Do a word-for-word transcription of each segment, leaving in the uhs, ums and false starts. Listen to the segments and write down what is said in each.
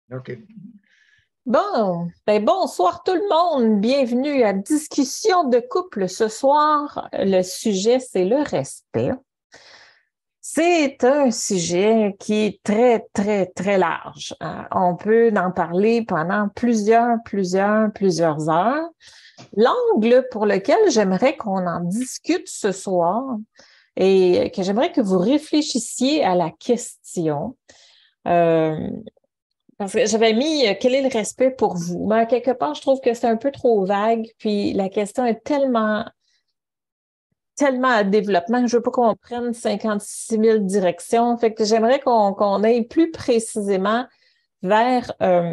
OK. Bon, ben bonsoir tout le monde. Bienvenue à Discussion de couple. Ce soir, le sujet, c'est le respect. C'est un sujet qui est très, très, très large. Euh, on peut en parler pendant plusieurs, plusieurs, plusieurs heures. L'angle pour lequel j'aimerais qu'on en discute ce soir et que j'aimerais que vous réfléchissiez à la question. Euh, Parce que j'avais mis euh, quel est le respect pour vous? Mais à quelque part, je trouve que c'est un peu trop vague. Puis la question est tellement, tellement à développement que je veux pas qu'on prenne cinquante-six mille directions. Fait que j'aimerais qu'on qu'on aille plus précisément vers euh,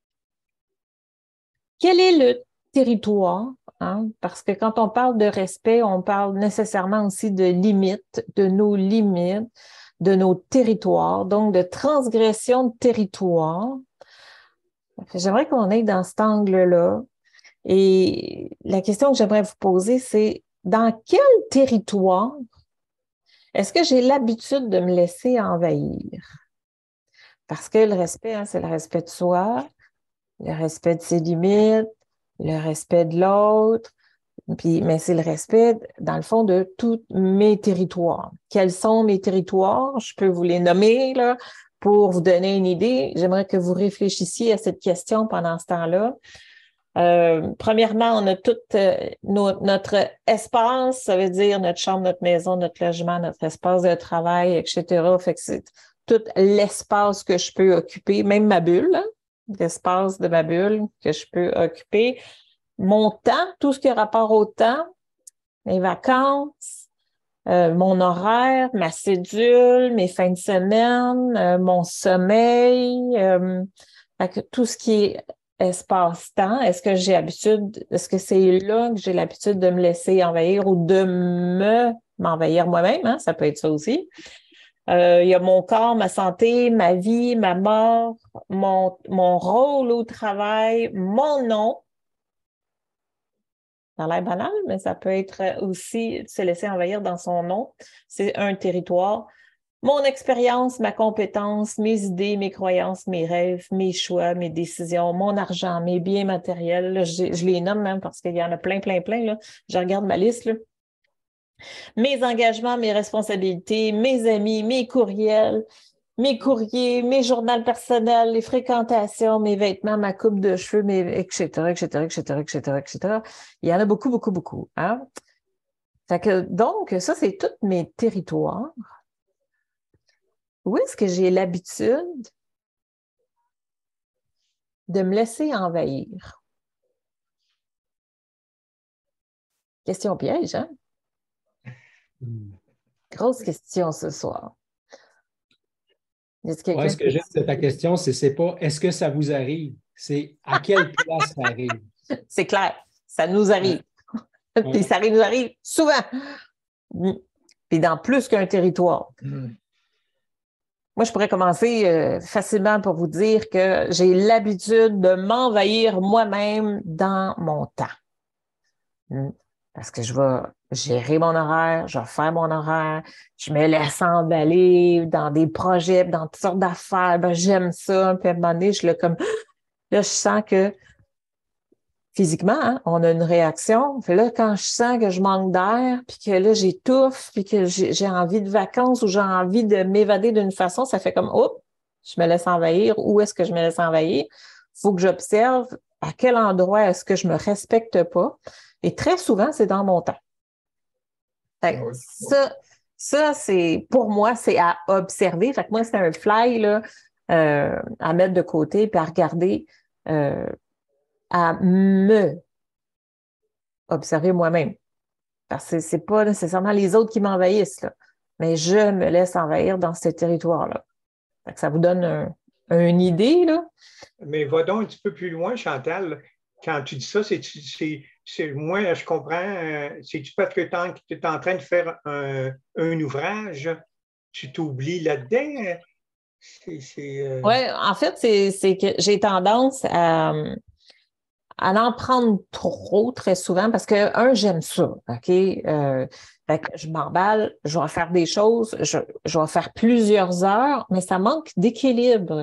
quel est le territoire, hein? Parce que quand on parle de respect, on parle nécessairement aussi de limites, de nos limites, de nos territoires, donc de transgression de territoire. J'aimerais qu'on aille dans cet angle-là. Et la question que j'aimerais vous poser, c'est dans quel territoire est-ce que j'ai l'habitude de me laisser envahir? Parce que le respect, hein, c'est le respect de soi, le respect de ses limites, le respect de l'autre, puis, mais c'est le respect, dans le fond, de tous mes territoires. Quels sont mes territoires? Je peux vous les nommer, là, pour vous donner une idée. J'aimerais que vous réfléchissiez à cette question pendant ce temps-là. Euh, premièrement, on a tout euh, no, notre espace, ça veut dire notre chambre, notre maison, notre logement, notre espace de travail, et cetera. Fait que c'est tout l'espace que je peux occuper, même ma bulle, hein, l'espace de ma bulle que je peux occuper. Mon temps, tout ce qui a rapport au temps, mes vacances, euh, mon horaire, ma cédule, mes fins de semaine, euh, mon sommeil, euh, fait que tout ce qui est espace-temps, est-ce que j'ai l'habitude, est-ce que c'est là que j'ai l'habitude de me laisser envahir ou de me m'envahir moi-même, hein? Ça peut être ça aussi. Euh, il y a mon corps, ma santé, ma vie, ma mort, mon, mon rôle au travail, mon nom. Ça a l'air banal, mais ça peut être aussi se laisser envahir dans son nom. C'est un territoire. Mon expérience, ma compétence, mes idées, mes croyances, mes rêves, mes choix, mes décisions, mon argent, mes biens matériels. Là, je, je les nomme même parce qu'il y en a plein, plein, plein. Là. Je regarde ma liste. Là. Mes engagements, mes responsabilités, mes amis, mes courriels, mes courriers, mes journaux personnels, les fréquentations, mes vêtements, ma coupe de cheveux, mes, et cetera, et cetera, et cetera, et cetera, et cetera. Il y en a beaucoup, beaucoup, beaucoup. Hein? Fait que, donc, ça, c'est tous mes territoires. Où est-ce que j'ai l'habitude de me laisser envahir? Question piège, hein? Mm. Grosse question ce soir. Ouais, ce que j'aime de ta question, c'est c'est pas est-ce que ça vous arrive? C'est à quelle place ça arrive? C'est clair, ça nous arrive. Ouais. Puis ça nous arrive souvent. Puis dans plus qu'un territoire. Mm. Moi, je pourrais commencer euh, facilement pour vous dire que j'ai l'habitude de m'envahir moi-même dans mon temps. Mm. Parce que je vais gérer mon horaire, je vais faire mon horaire, je me laisse emballer dans des projets, dans toutes sortes d'affaires. Ben, j'aime ça. Puis à un moment donné, je le comme là, je sens que physiquement, hein, on a une réaction. Puis là, quand je sens que je manque d'air, puis que là, j'étouffe, puis que j'ai, j'ai envie de vacances ou j'ai envie de m'évader d'une façon, ça fait comme, oh, je me laisse envahir. Où est-ce que je me laisse envahir? Il faut que j'observe à quel endroit est-ce que je me respecte pas. Et très souvent, c'est dans mon temps. Fait que ça, ça, c'est, pour moi, c'est à observer. Fait que moi, c'est un fly, là, euh, à mettre de côté puis à regarder, euh, à me observer moi-même. Parce que c'est pas nécessairement les autres qui m'envahissent, là, mais je me laisse envahir dans ce territoire-là. Fait que ça vous donne un, une idée, là. Mais va donc un petit peu plus loin, Chantal. Quand tu dis ça, c'est, c'est, c'est moi, je comprends, euh, c'est-tu parce que tu es en train de faire un, un ouvrage, tu t'oublies là-dedans? C'est, c'est, euh... Oui, en fait, c'est, c'est que j'ai tendance à, à en prendre trop très souvent parce que, un, j'aime ça, OK? Euh, fait que je m'emballe, je vais faire des choses, je, je vais faire plusieurs heures, mais ça manque d'équilibre.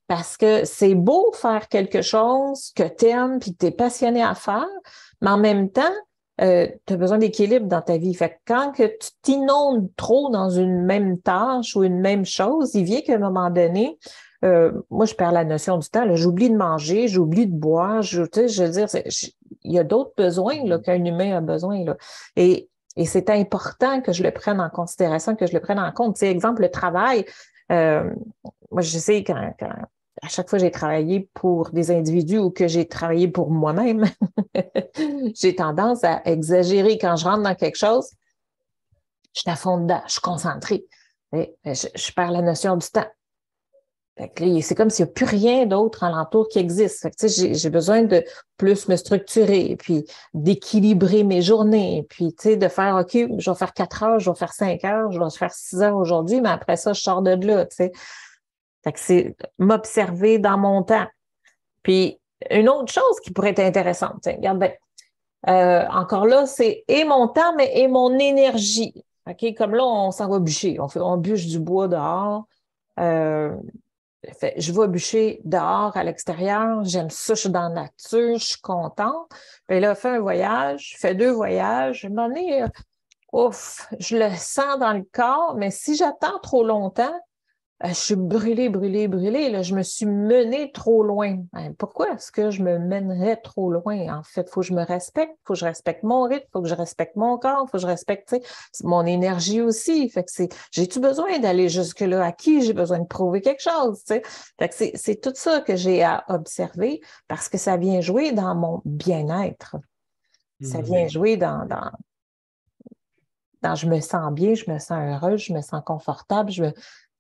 parce que c'est beau faire quelque chose que tu aimes puis que tu es passionné à faire, mais en même temps, euh, tu as besoin d'équilibre dans ta vie. Fait que quand que tu t'inondes trop dans une même tâche ou une même chose, il vient qu'à un moment donné, euh, moi, je perds la notion du temps. J'oublie de manger, j'oublie de boire. Je, tu sais, je veux dire, je, il y a d'autres besoins là, qu'un humain a besoin. Là. Et, et c'est important que je le prenne en considération, que je le prenne en compte. Tu sais, exemple, le travail. Euh, moi, je sais quand, quand à chaque fois que j'ai travaillé pour des individus ou que j'ai travaillé pour moi-même, j'ai tendance à exagérer. Quand je rentre dans quelque chose, je suis à fond dedans, je suis concentrée. Et je, je perds la notion du temps. C'est comme s'il n'y a plus rien d'autre alentour qui existe. Fait que, j'ai, j'ai besoin de plus me structurer, puis d'équilibrer mes journées, puis de faire, OK, je vais faire quatre heures, je vais faire cinq heures, je vais faire six heures aujourd'hui, mais après ça, je sors de là. T'sais. Fait que c'est m'observer dans mon temps. Puis, une autre chose qui pourrait être intéressante, regarde bien, euh, encore là, c'est et mon temps, mais et mon énergie. OK, comme là, on s'en va bûcher. On, fait, on bûche du bois dehors. Euh, fait, je vais bûcher dehors, à l'extérieur. J'aime ça, je suis dans la nature, je suis contente. Puis là, fais un voyage, fais deux voyages. À un moment donné, euh, ouf, je le sens dans le corps, mais si j'attends trop longtemps, je suis brûlée, brûlée, brûlée. Là. Je me suis menée trop loin. Pourquoi est-ce que je me mènerais trop loin? En fait, il faut que je me respecte, il faut que je respecte mon rythme, il faut que je respecte mon corps, il faut que je respecte mon énergie aussi. Fait que c'est, j'ai-tu besoin d'aller jusque-là? À qui j'ai besoin de prouver quelque chose? Fait que c'est, c'est tout ça que j'ai à observer parce que ça vient jouer dans mon bien-être. Ça vient jouer dans, dans, dans je me sens bien, je me sens heureuse, je me sens confortable, je me...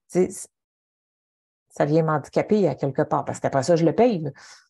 ça vient m'handicaper à quelque part, parce qu'après ça, je le paye.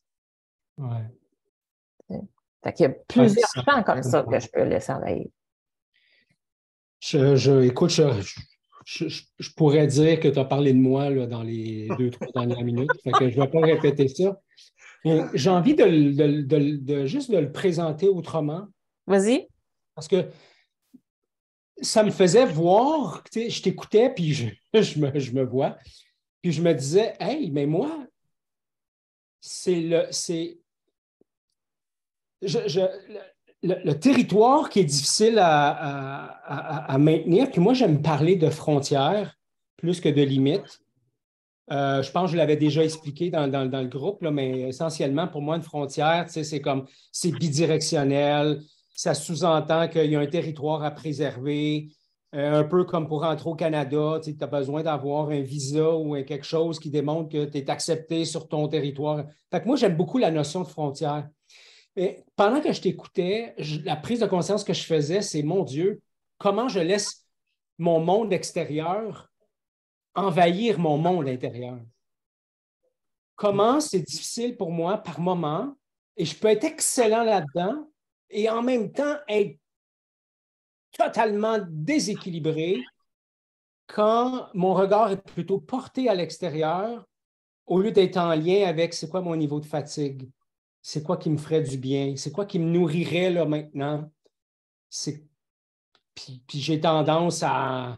Ouais. Fait qu'il y a plusieurs ouais, champs comme ça que je peux laisser envahir. Je, je, écoute, je, je, je, je pourrais dire que tu as parlé de moi là, dans les deux, trois dernières minutes. Fait que je ne vais pas répéter ça. J'ai envie de, de, de, de juste de le présenter autrement. Vas-y. Parce que ça me faisait voir, tu sais, je t'écoutais, puis je, je, me, je me vois. Puis je me disais, hey, mais moi, c'est le. c'est je, je, le, le territoire qui est difficile à, à, à, à maintenir. Puis moi, j'aime parler de frontières plus que de limites. Euh, je pense que je l'avais déjà expliqué dans, dans, dans le groupe, là, mais essentiellement, pour moi, une frontière, tu sais, c'est comme c'est bidirectionnel. Ça sous-entend qu'il y a un territoire à préserver. Euh, un peu comme pour rentrer au Canada, tu as besoin d'avoir un visa ou quelque chose qui démontre que tu es accepté sur ton territoire. Fait que moi, j'aime beaucoup la notion de frontière. Et pendant que je t'écoutais, je, la prise de conscience que je faisais, c'est, mon Dieu, comment je laisse mon monde extérieur envahir mon monde intérieur? Comment c'est difficile pour moi par moment, et je peux être excellent là-dedans, et en même temps être totalement déséquilibré quand mon regard est plutôt porté à l'extérieur au lieu d'être en lien avec c'est quoi mon niveau de fatigue, c'est quoi qui me ferait du bien, c'est quoi qui me nourrirait là maintenant. C'est... Puis, puis j'ai tendance à,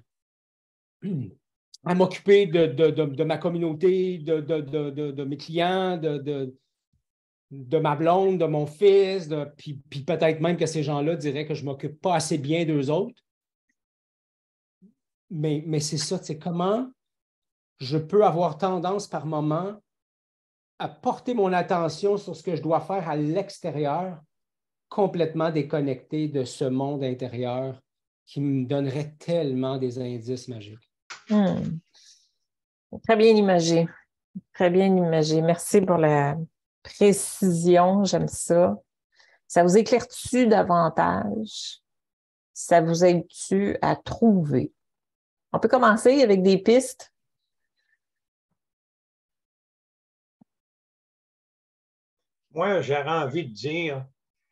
à m'occuper de, de, de, de ma communauté, de, de, de, de, de mes clients, de, de, de ma blonde, de mon fils, de, puis, puis peut-être même que ces gens-là diraient que je ne m'occupe pas assez bien d'eux autres. Mais, mais c'est ça, c'est comment je peux avoir tendance par moment à porter mon attention sur ce que je dois faire à l'extérieur, complètement déconnecté de ce monde intérieur qui me donnerait tellement des indices magiques. Hmm. Très bien imagé. Très bien imagé. Merci pour la précision. J'aime ça. Ça vous éclaire-tu davantage? Ça vous aide-tu à trouver? On peut commencer avec des pistes. Moi, j'aurais envie de dire,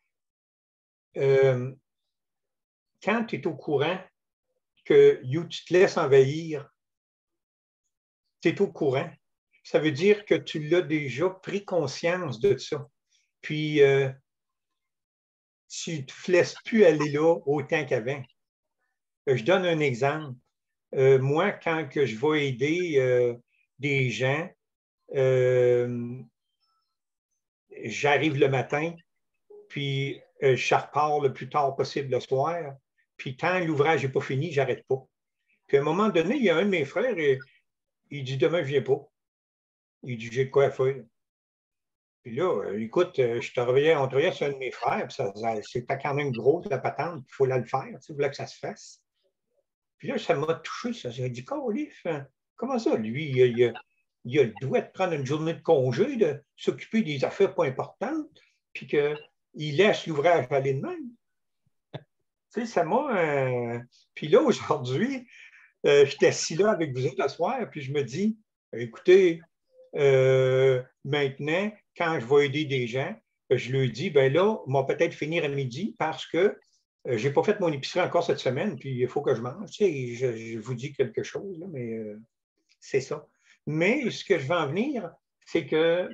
euh, quand tu es au courant que tu te laisses envahir, tu es au courant. Ça veut dire que tu l'as déjà pris conscience de ça. Puis, euh, tu ne te laisses plus aller là autant qu'avant. Je donne un exemple. Euh, moi, quand que je vais aider euh, des gens, euh, j'arrive le matin, puis euh, je repars le plus tard possible le soir. Puis tant que l'ouvrage n'est pas fini, j'arrête pas. Puis à un moment donné, il y a un de mes frères, et, il dit demain, je ne viens pas. Il dit j'ai de quoi faire. Puis là, euh, écoute, euh, je travaillais, on travaillait sur un de mes frères, puis ça, ça, c'était quand même gros la patente, il faut la le faire, tu sais, il voulait que ça se fasse. Puis là, ça m'a touché, ça. J'ai dit, Colif, comment ça, lui, il a, il, a, il a le droit de prendre une journée de congé, de s'occuper des affaires pas importantes, puis qu'il laisse l'ouvrage aller de même. Tu sais, ça m'a. Euh... Puis là, aujourd'hui, euh, j'étais assis là avec vous autres ce soir, puis je me dis, écoutez, euh, maintenant, quand je vais aider des gens, je leur dis, ben là, on va peut-être finir à midi parce que euh, je n'ai pas fait mon épicerie encore cette semaine, puis il faut que je mange. Tu sais, je, je vous dis quelque chose, là, mais euh, c'est ça. Mais ce que je veux en venir, c'est que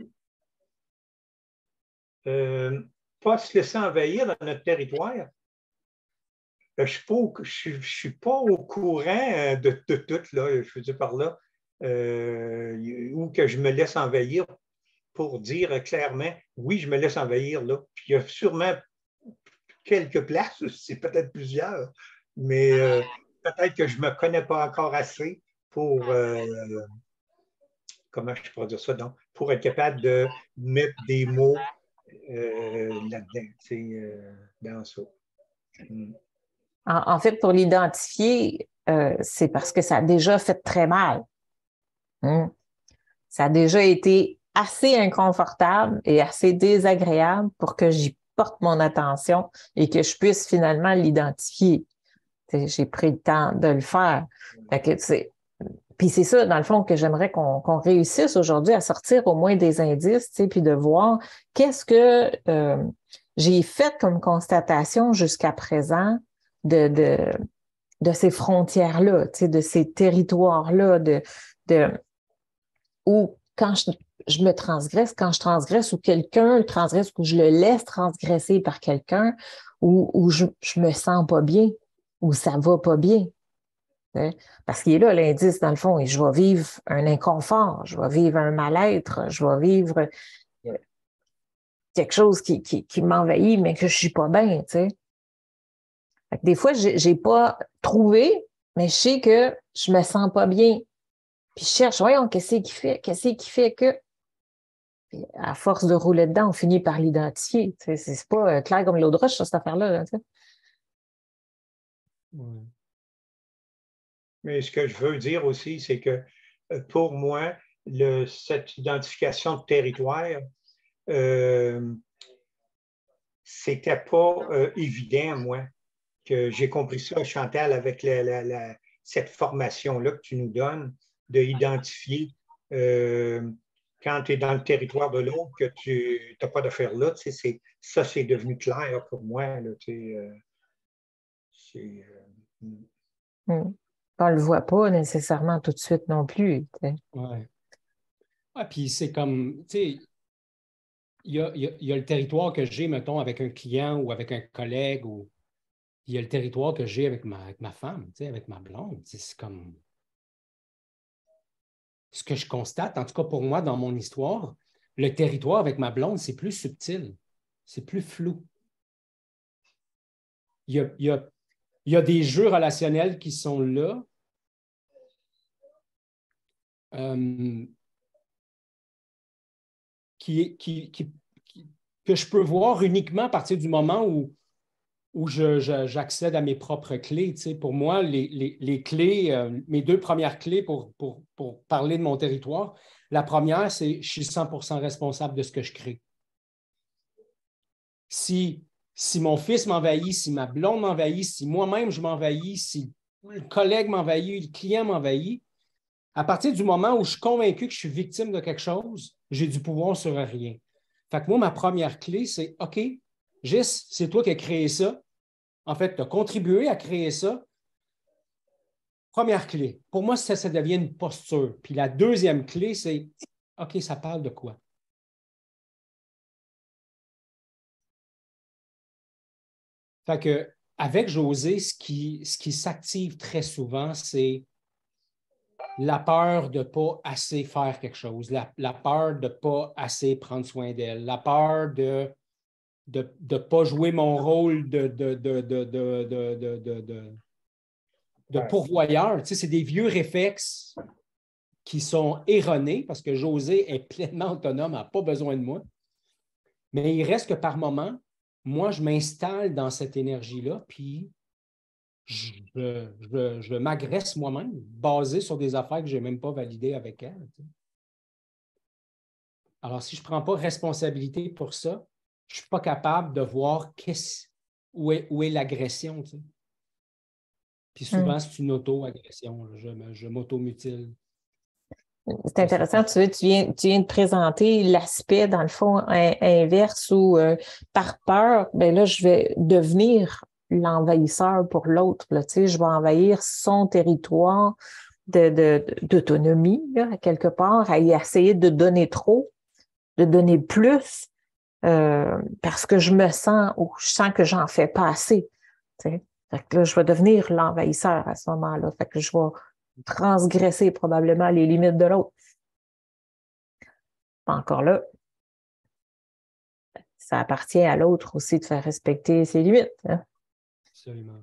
euh, pas se laisser envahir dans notre territoire. Je ne suis pas au courant de, de tout, là, je veux dire par là, euh, ou que je me laisse envahir pour dire clairement, oui, je me laisse envahir là. Puis il y a sûrement quelques places, c'est peut-être plusieurs, mais euh, peut-être que je ne me connais pas encore assez pour, euh, comment je pourrais dire ça, donc, pour être capable de mettre des mots euh, là-dedans, tu sais, euh, dans ça. Mm. En, en fait, pour l'identifier, euh, c'est parce que ça a déjà fait très mal. Hum. Ça a déjà été assez inconfortable et assez désagréable pour que j'y porte mon attention et que je puisse finalement l'identifier. J'ai pris le temps de le faire. Fait que, c'est... Puis c'est ça, dans le fond, que j'aimerais qu'on, qu'on réussisse aujourd'hui à sortir au moins des indices, puis de voir qu'est-ce que euh, j'ai fait comme constatation jusqu'à présent de, de, de ces frontières-là, de ces territoires-là, de, de où quand je, je me transgresse, quand je transgresse ou quelqu'un transgresse ou je le laisse transgresser par quelqu'un, ou, ou je, je me sens pas bien, ou ça va pas bien. Hein? Parce qu'il est là l'indice, dans le fond, et je vais vivre un inconfort, je vais vivre un mal-être, je vais vivre quelque chose qui, qui, qui m'envahit, mais que je suis pas bien, tu sais. Fait que des fois, j'ai, j'ai pas trouvé, mais je sais que je me sens pas bien. Puis je cherche, voyons, qu'est-ce qui fait, qu'est-ce qui fait que... Puis à force de rouler dedans, on finit par l'identifier. Tu sais, c'est pas clair comme l'eau de roche, cette affaire-là. Là, tu sais. Ouais. Mais ce que je veux dire aussi, c'est que pour moi, le, cette identification de territoire, euh, c'était pas euh, évident, moi, que j'ai compris ça, Chantal, avec la, la, la, cette formation-là que tu nous donnes, d'identifier euh, quand tu es dans le territoire de l'autre, que tu n'as pas d'affaires là. Tu sais, c'est, ça, c'est devenu clair pour moi. Là, tu sais, euh, c'est, euh, mm. On ne le voit pas nécessairement tout de suite non plus. Tu sais. Oui. Ah, puis c'est comme, tu sais, il y a, y, a, y a le territoire que j'ai, mettons, avec un client ou avec un collègue, ou il y a le territoire que j'ai avec ma, avec ma femme, tu sais, avec ma blonde. C'est comme ce que je constate, en tout cas pour moi, dans mon histoire, le territoire avec ma blonde, c'est plus subtil, c'est plus flou. Il y a, il y a, il y a des jeux relationnels qui sont là. Euh, qui, qui, qui, qui, que je peux voir uniquement à partir du moment où, où je, je, j'accède à mes propres clés. Tu sais, pour moi, les, les, les clés, euh, mes deux premières clés pour, pour, pour parler de mon territoire, la première, c'est je suis cent pour cent responsable de ce que je crée. Si, si mon fils m'envahit, si ma blonde m'envahit, si moi-même je m'envahis, si le collègue m'envahit, le client m'envahit, à partir du moment où je suis convaincu que je suis victime de quelque chose, j'ai du pouvoir sur rien. Fait que moi, ma première clé, c'est OK, Gis, c'est toi qui as créé ça. En fait, tu as contribué à créer ça. Première clé. Pour moi, ça, ça devient une posture. Puis la deuxième clé, c'est OK, ça parle de quoi? Fait que, avec José, ce qui, ce qui s'active très souvent, c'est la peur de ne pas assez faire quelque chose, la, la peur de ne pas assez prendre soin d'elle, la peur de ne de, de pas jouer mon rôle de, de, de, de, de, de, de, de, de, de pourvoyeur. Tu sais, c'est des vieux réflexes qui sont erronés parce que Josée est pleinement autonome, elle n'a pas besoin de moi. Mais il reste que par moment, moi, je m'installe dans cette énergie-là, puis je, je, je m'agresse moi-même, basé sur des affaires que je n'ai même pas validées avec elle. Tu sais. Alors, si je ne prends pas responsabilité pour ça, je ne suis pas capable de voir où est, où est l'agression. Tu sais. Puis souvent, mm. c'est une auto-agression. Je, je m'auto-mutile. C'est intéressant, tu, veux, tu, viens, tu viens de présenter l'aspect, dans le fond, in, inverse où, euh, par peur, bien là, je vais devenir l'envahisseur pour l'autre. Là, tu sais, je vais envahir son territoire de, de, d'autonomie, là, quelque part, à y essayer de donner trop, de donner plus, euh, parce que je me sens, ou je sens que j'en fais pas assez. Tu sais. Fait que là, je vais devenir l'envahisseur à ce moment-là. Fait que je vais transgresser probablement les limites de l'autre. Encore là, ça appartient à l'autre aussi de faire respecter ses limites. Hein? Absolument.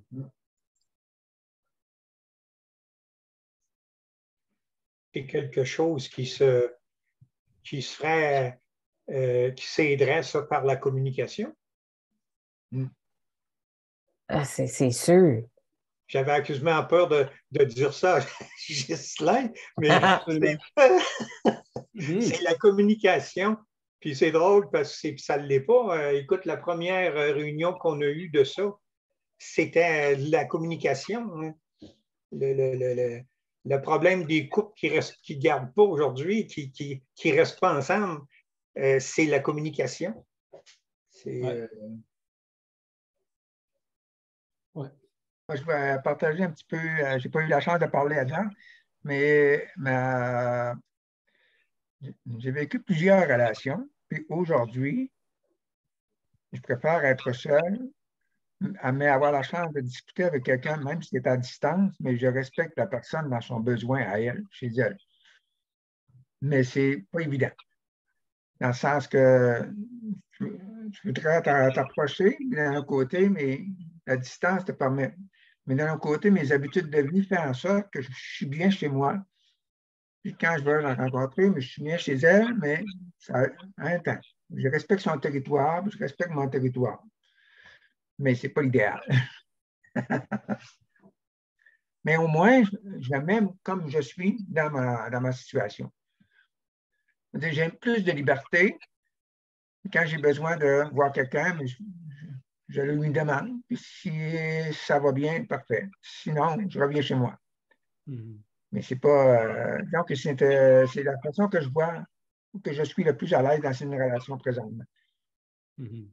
C'est quelque chose qui se, qui se ferait, euh, qui s'aiderait ça par la communication. Mm. Ah, c'est, c'est sûr. J'avais accusement peur de, de dire ça, Ghislain, mais c'est, c'est la communication. Puis c'est drôle parce que ça ne l'est pas. Euh, écoute, la première réunion qu'on a eue de ça, c'était la communication. Hein. Le, le, le, le, le problème des couples qui ne qui gardent pas aujourd'hui, qui ne qui, qui restent pas ensemble, euh, c'est la communication. C'est... Ouais. Euh... Ouais. Moi, je vais partager un petit peu, euh, je n'ai pas eu la chance de parler avant, mais ma... j'ai vécu plusieurs relations, puis aujourd'hui, je préfère être seul, mais avoir la chance de discuter avec quelqu'un, même si c'est à distance, mais je respecte la personne dans son besoin à elle, chez elle. Mais c'est pas évident, dans le sens que je, je voudrais t'approcher d'un côté, mais la distance te permet. Mais d'un autre côté, mes habitudes de vie font en sorte que je suis bien chez moi. Puis quand je veux la rencontrer, mais je suis bien chez elle, mais ça a un temps. Je respecte son territoire, je respecte mon territoire. Mais ce n'est pas l'idéal. Mais au moins, je m'aime comme je suis dans ma, dans ma situation. J'ai plus de liberté. Quand j'ai besoin de voir quelqu'un, je, je lui demande. Puis si ça va bien, parfait. Sinon, je reviens chez moi. Mm-hmm. Mais c'est pas. Euh, donc, c'est, euh, c'est la façon que je vois, que je suis le plus à l'aise dans une relation présentement. Mm-hmm.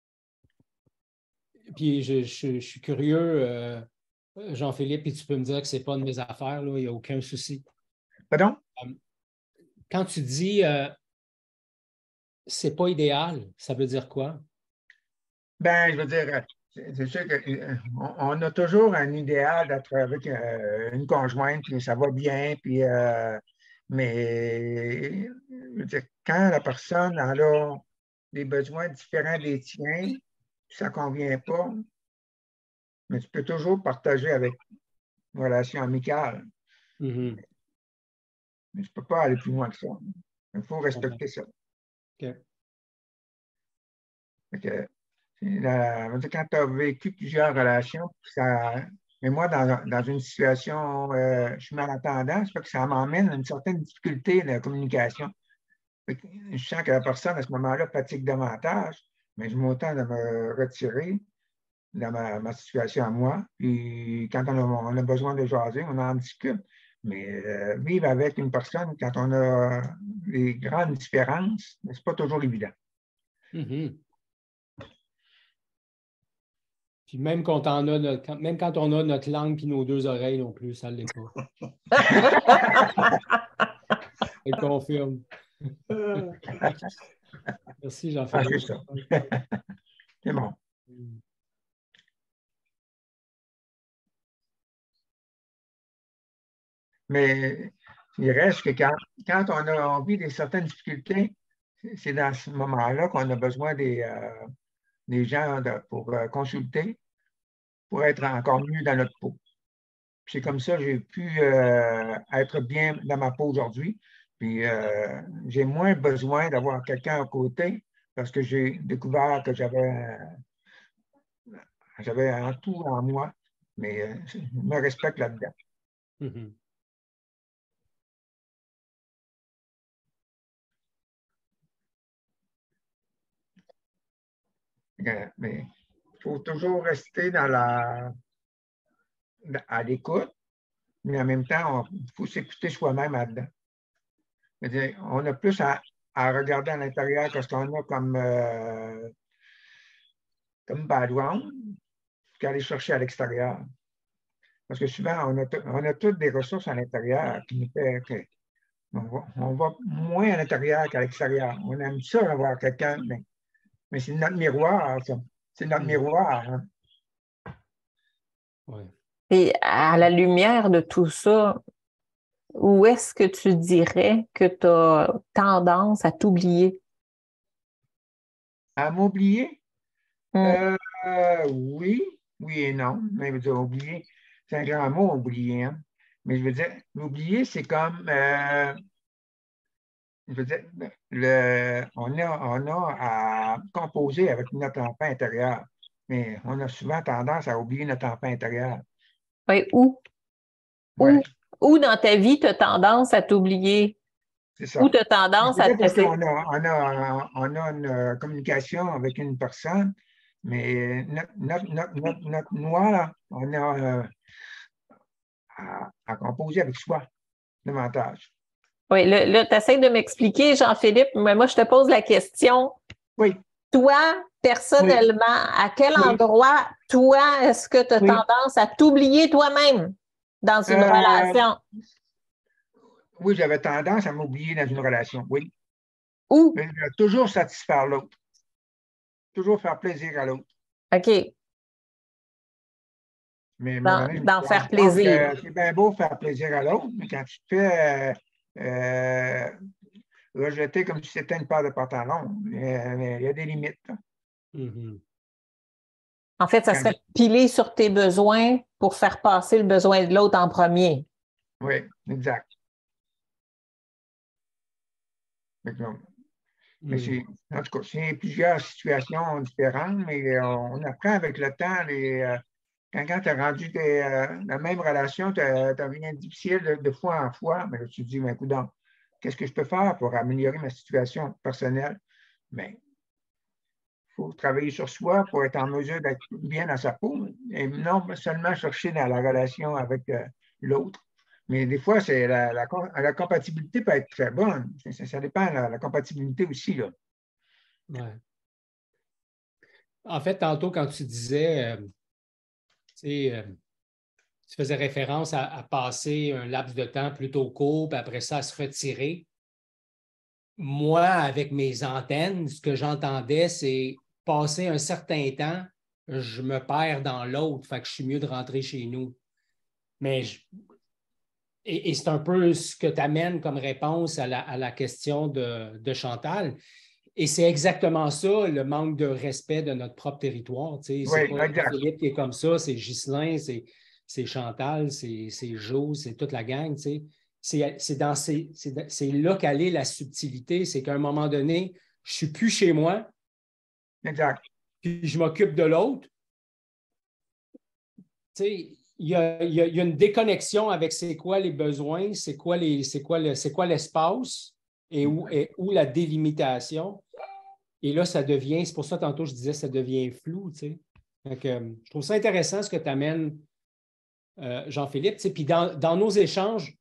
Puis, je, je, je suis curieux, euh, Jean-Philippe, et tu peux me dire que ce n'est pas de mes affaires, là, il n'y a aucun souci. Pardon? Quand tu dis euh, c'est pas idéal, ça veut dire quoi? Ben, je veux dire, c'est sûr qu'on a toujours un idéal d'être avec euh, une conjointe, puis ça va bien, puis, euh, mais je veux dire, quand la personne a des besoins différents des tiens, ça ne convient pas, mais tu peux toujours partager avec une relation amicale. Mm-hmm. Mais tu ne peux pas aller plus loin que ça. Il faut respecter ça. OK. Okay. La, quand tu as vécu plusieurs relations, ça, mais moi, dans, dans une situation, euh, je suis malentendant, ça fait que ça m'emmène à une certaine difficulté de communication. Je sens que la personne, à ce moment-là, fatigue davantage, mais je m'entends de me retirer dans ma, ma situation à moi. Puis quand on a, on a besoin de jaser, on en discute. Mais euh, vivre avec une personne, quand on a des grandes différences, ce n'est pas toujours évident. Mm-hmm. Puis même quand, on a notre, même quand on a notre langue et nos deux oreilles non plus, ça ne l'est pas. Je confirme. Merci, Jean-Philippe. Ah, c'est ça. C'est bon. Mais Il reste que quand, quand on a envie de certaines difficultés, c'est dans ce moment-là qu'on a besoin des, euh, des gens de, pour euh, consulter, pour être encore mieux dans notre peau. C'est comme ça que j'ai pu euh, être bien dans ma peau aujourd'hui. Puis euh, j'ai moins besoin d'avoir quelqu'un à côté parce que j'ai découvert que j'avais j'avais un tout en moi, mais euh, je me respecte là-dedans. Mm-hmm. Mais il faut toujours rester dans la, à l'écoute, mais en même temps, il faut s'écouter soi-même là-dedans. On a plus à, à regarder à l'intérieur que ce qu'on a comme, euh, comme background qu'aller chercher à l'extérieur. Parce que souvent, on a, on a toutes des ressources à l'intérieur qui nous fait que on va, on va moins à l'intérieur qu'à l'extérieur. On aime ça avoir quelqu'un, mais, mais c'est notre miroir, ça. C'est notre miroir. Hein? Ouais. Et à la lumière de tout ça, où est-ce que tu dirais que tu as tendance à t'oublier? À m'oublier? Mm. Euh, euh, oui, oui et non. Mais je veux dire, oublier, c'est un grand mot, oublier. Hein? Mais je veux dire, l'oublier, c'est comme, euh, je veux dire, le, on, a, on a à composer avec notre enfant intérieur. Mais on a souvent tendance à oublier notre enfant intérieur. Oui, où? Ouais. Où? Où dans ta vie tu as tendance à t'oublier? C'est ça. Où tu as tendance à te parce laisser? qu'on a, on a, on a une communication avec une personne, mais notre, notre, notre, notre, notre moi, là, on a euh, à, à composer avec soi davantage. Oui, là, là tu essaies de m'expliquer, Jean-Philippe, mais moi, je te pose la question. Oui. Toi, personnellement, oui. À quel oui. endroit, toi, est-ce que tu as oui. tendance à t'oublier toi-même dans une euh, relation? Oui, j'avais tendance à m'oublier dans une relation, oui. Où? Mais toujours satisfaire l'autre. Toujours faire plaisir à l'autre. OK. Mais d'en faire plaisir. C'est bien beau faire plaisir à l'autre, mais quand tu te fais euh, euh, rejeter comme si c'était une paire de pantalons, il y a, il y a des limites. Mm-hmm. En fait, ça quand serait piler sur tes besoins pour faire passer le besoin de l'autre en premier. Oui, exact. Mais mm. En tout cas, c'est plusieurs situations différentes, mais on apprend avec le temps. Les, euh, quand quand tu as rendu des, euh, la même relation, ça devient difficile de, de fois en fois. Mais là, tu te dis, mais écoute, qu'est-ce que je peux faire pour améliorer ma situation personnelle? Mais il faut travailler sur soi pour être en mesure d'être bien dans sa peau et non seulement chercher dans la relation avec euh, l'autre. Mais des fois, c'est la, la, la compatibilité peut être très bonne. Ça, ça dépend de la, la compatibilité aussi. Là. Ouais. En fait, tantôt, quand tu disais, euh, euh, tu faisais référence à, à passer un laps de temps plutôt court, puis après ça, à se retirer. Moi, avec mes antennes, ce que j'entendais, c'est passer un certain temps, je me perds dans l'autre, fait que je suis mieux de rentrer chez nous. Mais je... et, et c'est un peu ce que tu amènes comme réponse à la, à la question de, de Chantal. Et c'est exactement ça, le manque de respect de notre propre territoire. Tu sais, c'est oui, pas exact. Philippe qui est comme ça, c'est Ghislain, c'est Chantal, c'est Jo, c'est toute la gang. Tu sais. C'est dans ces, c'est là qu'elle est la subtilité, c'est qu'à un moment donné, je ne suis plus chez moi. Exact. Puis je m'occupe de l'autre. Tu sais, il y a, y, a, y a une déconnexion avec c'est quoi les besoins, c'est quoi les, c'est quoi le, c'est quoi l'espace et où, et où la délimitation. Et là, ça devient, c'est pour ça tantôt je disais, ça devient flou. Tu sais. Donc, euh, je trouve ça intéressant ce que tu amènes, euh, Jean-Philippe. Tu sais, puis dans, dans nos échanges,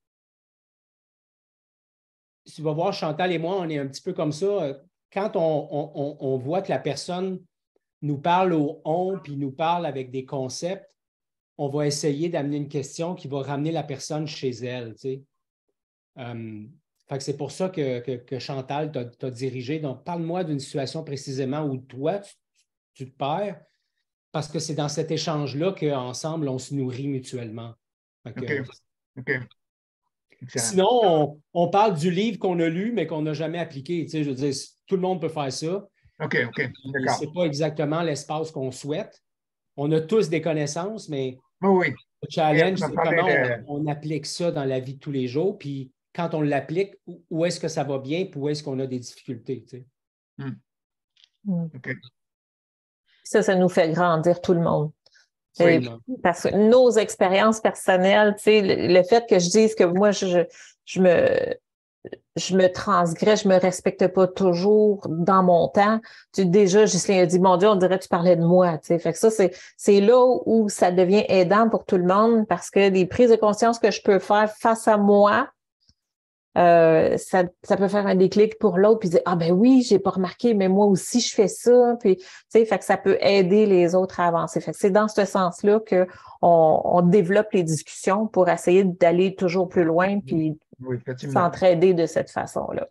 tu vas voir, Chantal et moi, on est un petit peu comme ça. Quand on, on, on voit que la personne nous parle au on, puis nous parle avec des concepts, on va essayer d'amener une question qui va ramener la personne chez elle. Tu sais. Euh, fait que c'est pour ça que, que, que Chantal t'a dirigé. Donc, parle-moi d'une situation précisément où toi, tu, tu te perds, parce que c'est dans cet échange-là qu'ensemble, on se nourrit mutuellement. Fait que, OK. OK. excellent. Sinon, on, on parle du livre qu'on a lu, mais qu'on n'a jamais appliqué. Tu sais, je veux dire, tout le monde peut faire ça. OK, OK, d'accord. Ce n'est pas exactement l'espace qu'on souhaite. On a tous des connaissances, mais Oui, oui. le challenge, Et on c'est parlait comment de- on, on applique ça dans la vie de tous les jours. Puis quand on l'applique, où, où est-ce que ça va bien, puis où est-ce qu'on a des difficultés. Tu sais. Hmm. Mm. OK. Ça, ça nous fait grandir tout le monde. Et Absolument. parce que nos expériences personnelles, tu sais, le, le fait que je dise que moi, je, je, je me je me transgresse, je me respecte pas toujours dans mon temps. Tu, déjà, Ghislain a dit, mon Dieu, on dirait que tu parlais de moi. Tu sais. Fait que ça, c'est, c'est là où ça devient aidant pour tout le monde parce que des prises de conscience que je peux faire face à moi, euh, ça, ça peut faire un déclic pour l'autre puis dire, ah ben oui, j'ai pas remarqué, mais moi aussi, je fais ça. Puis, tu sais, fait que ça peut aider les autres à avancer. Fait que c'est dans ce sens-là que on, on développe les discussions pour essayer d'aller toujours plus loin puis Oui, effectivement. s'entraider de cette façon-là.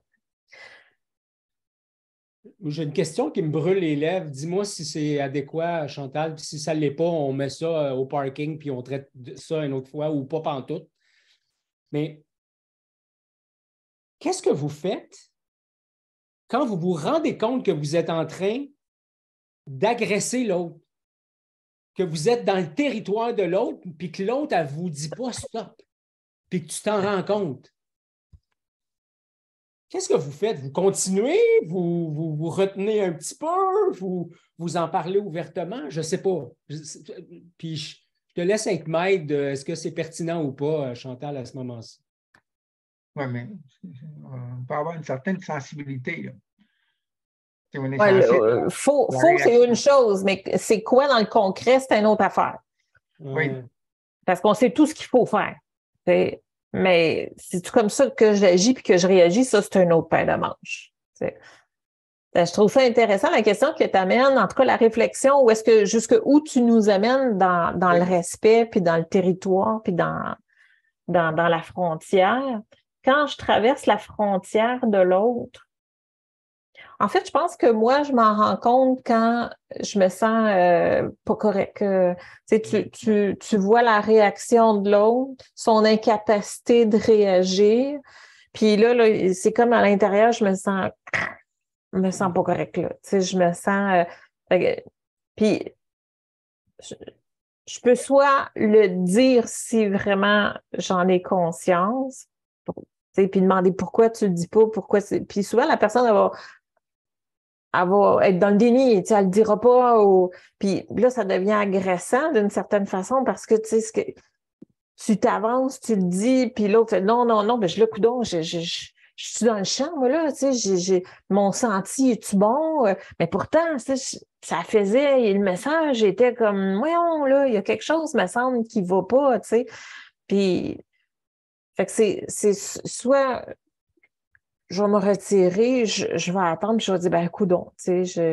J'ai une question qui me brûle les lèvres. Dis-moi si c'est adéquat, Chantal. Puis si ça ne l'est pas, on met ça au parking puis on traite ça une autre fois ou pas pantoute. Mais qu'est-ce que vous faites quand vous vous rendez compte que vous êtes en train d'agresser l'autre? Que vous êtes dans le territoire de l'autre puis que l'autre, elle ne vous dit pas stop puis que tu t'en rends compte? Qu'est-ce que vous faites? Vous continuez? Vous vous, vous retenez un petit peu? Vous, vous en parlez ouvertement? Je ne sais pas. Je, puis je, je te laisse être maître de est-ce que c'est pertinent ou pas, Chantal, à ce moment-ci. Oui, mais on peut avoir une certaine sensibilité. Là. On est Ouais, sensible. le, faux, La faux c'est réaction. une chose, mais c'est quoi dans le concret, c'est une autre affaire. Oui. Euh, Parce qu'on sait tout ce qu'il faut faire. T'sais. Mais c'est comme ça que j'agis puis que je réagis, ça, c'est un autre paire de manches. T'sais. Je trouve ça intéressant, la question que tu amènes, en tout cas la réflexion, où est-ce que jusque où tu nous amènes dans, dans Oui. le respect, puis dans le territoire, puis dans, dans, dans la frontière. Quand je traverse la frontière de l'autre, en fait, je pense que moi, je m'en rends compte quand je me sens euh, pas correct. Euh, tu, tu, tu, tu vois la réaction de l'autre, son incapacité de réagir. Puis là, là c'est comme à l'intérieur, je me sens je me sens pas correct là. Tu sais, je me sens euh, puis je, je peux soit le dire si vraiment j'en ai conscience, tu sais, puis demander pourquoi tu le dis pas, pourquoi c'est. Puis souvent la personne elle va elle va être dans le déni, tu sais, elle le dira pas. Ou... Puis là, ça devient agressant d'une certaine façon parce que, tu sais, ce que tu t'avances, tu le dis, puis l'autre fait non, non, non, ben je le coudon, je, je, je, je suis dans le champ, moi, là, tu sais, j'ai, j'ai, mon senti est-tu bon? Mais pourtant, tu sais, ça faisait, et le message était comme, voyons, là, il y a quelque chose, me semble, qui va pas, tu sais. Puis, fait que c'est, c'est soit je vais me retirer, je, je vais attendre, puis je vais dire, ben, coudonc, tu sais, je...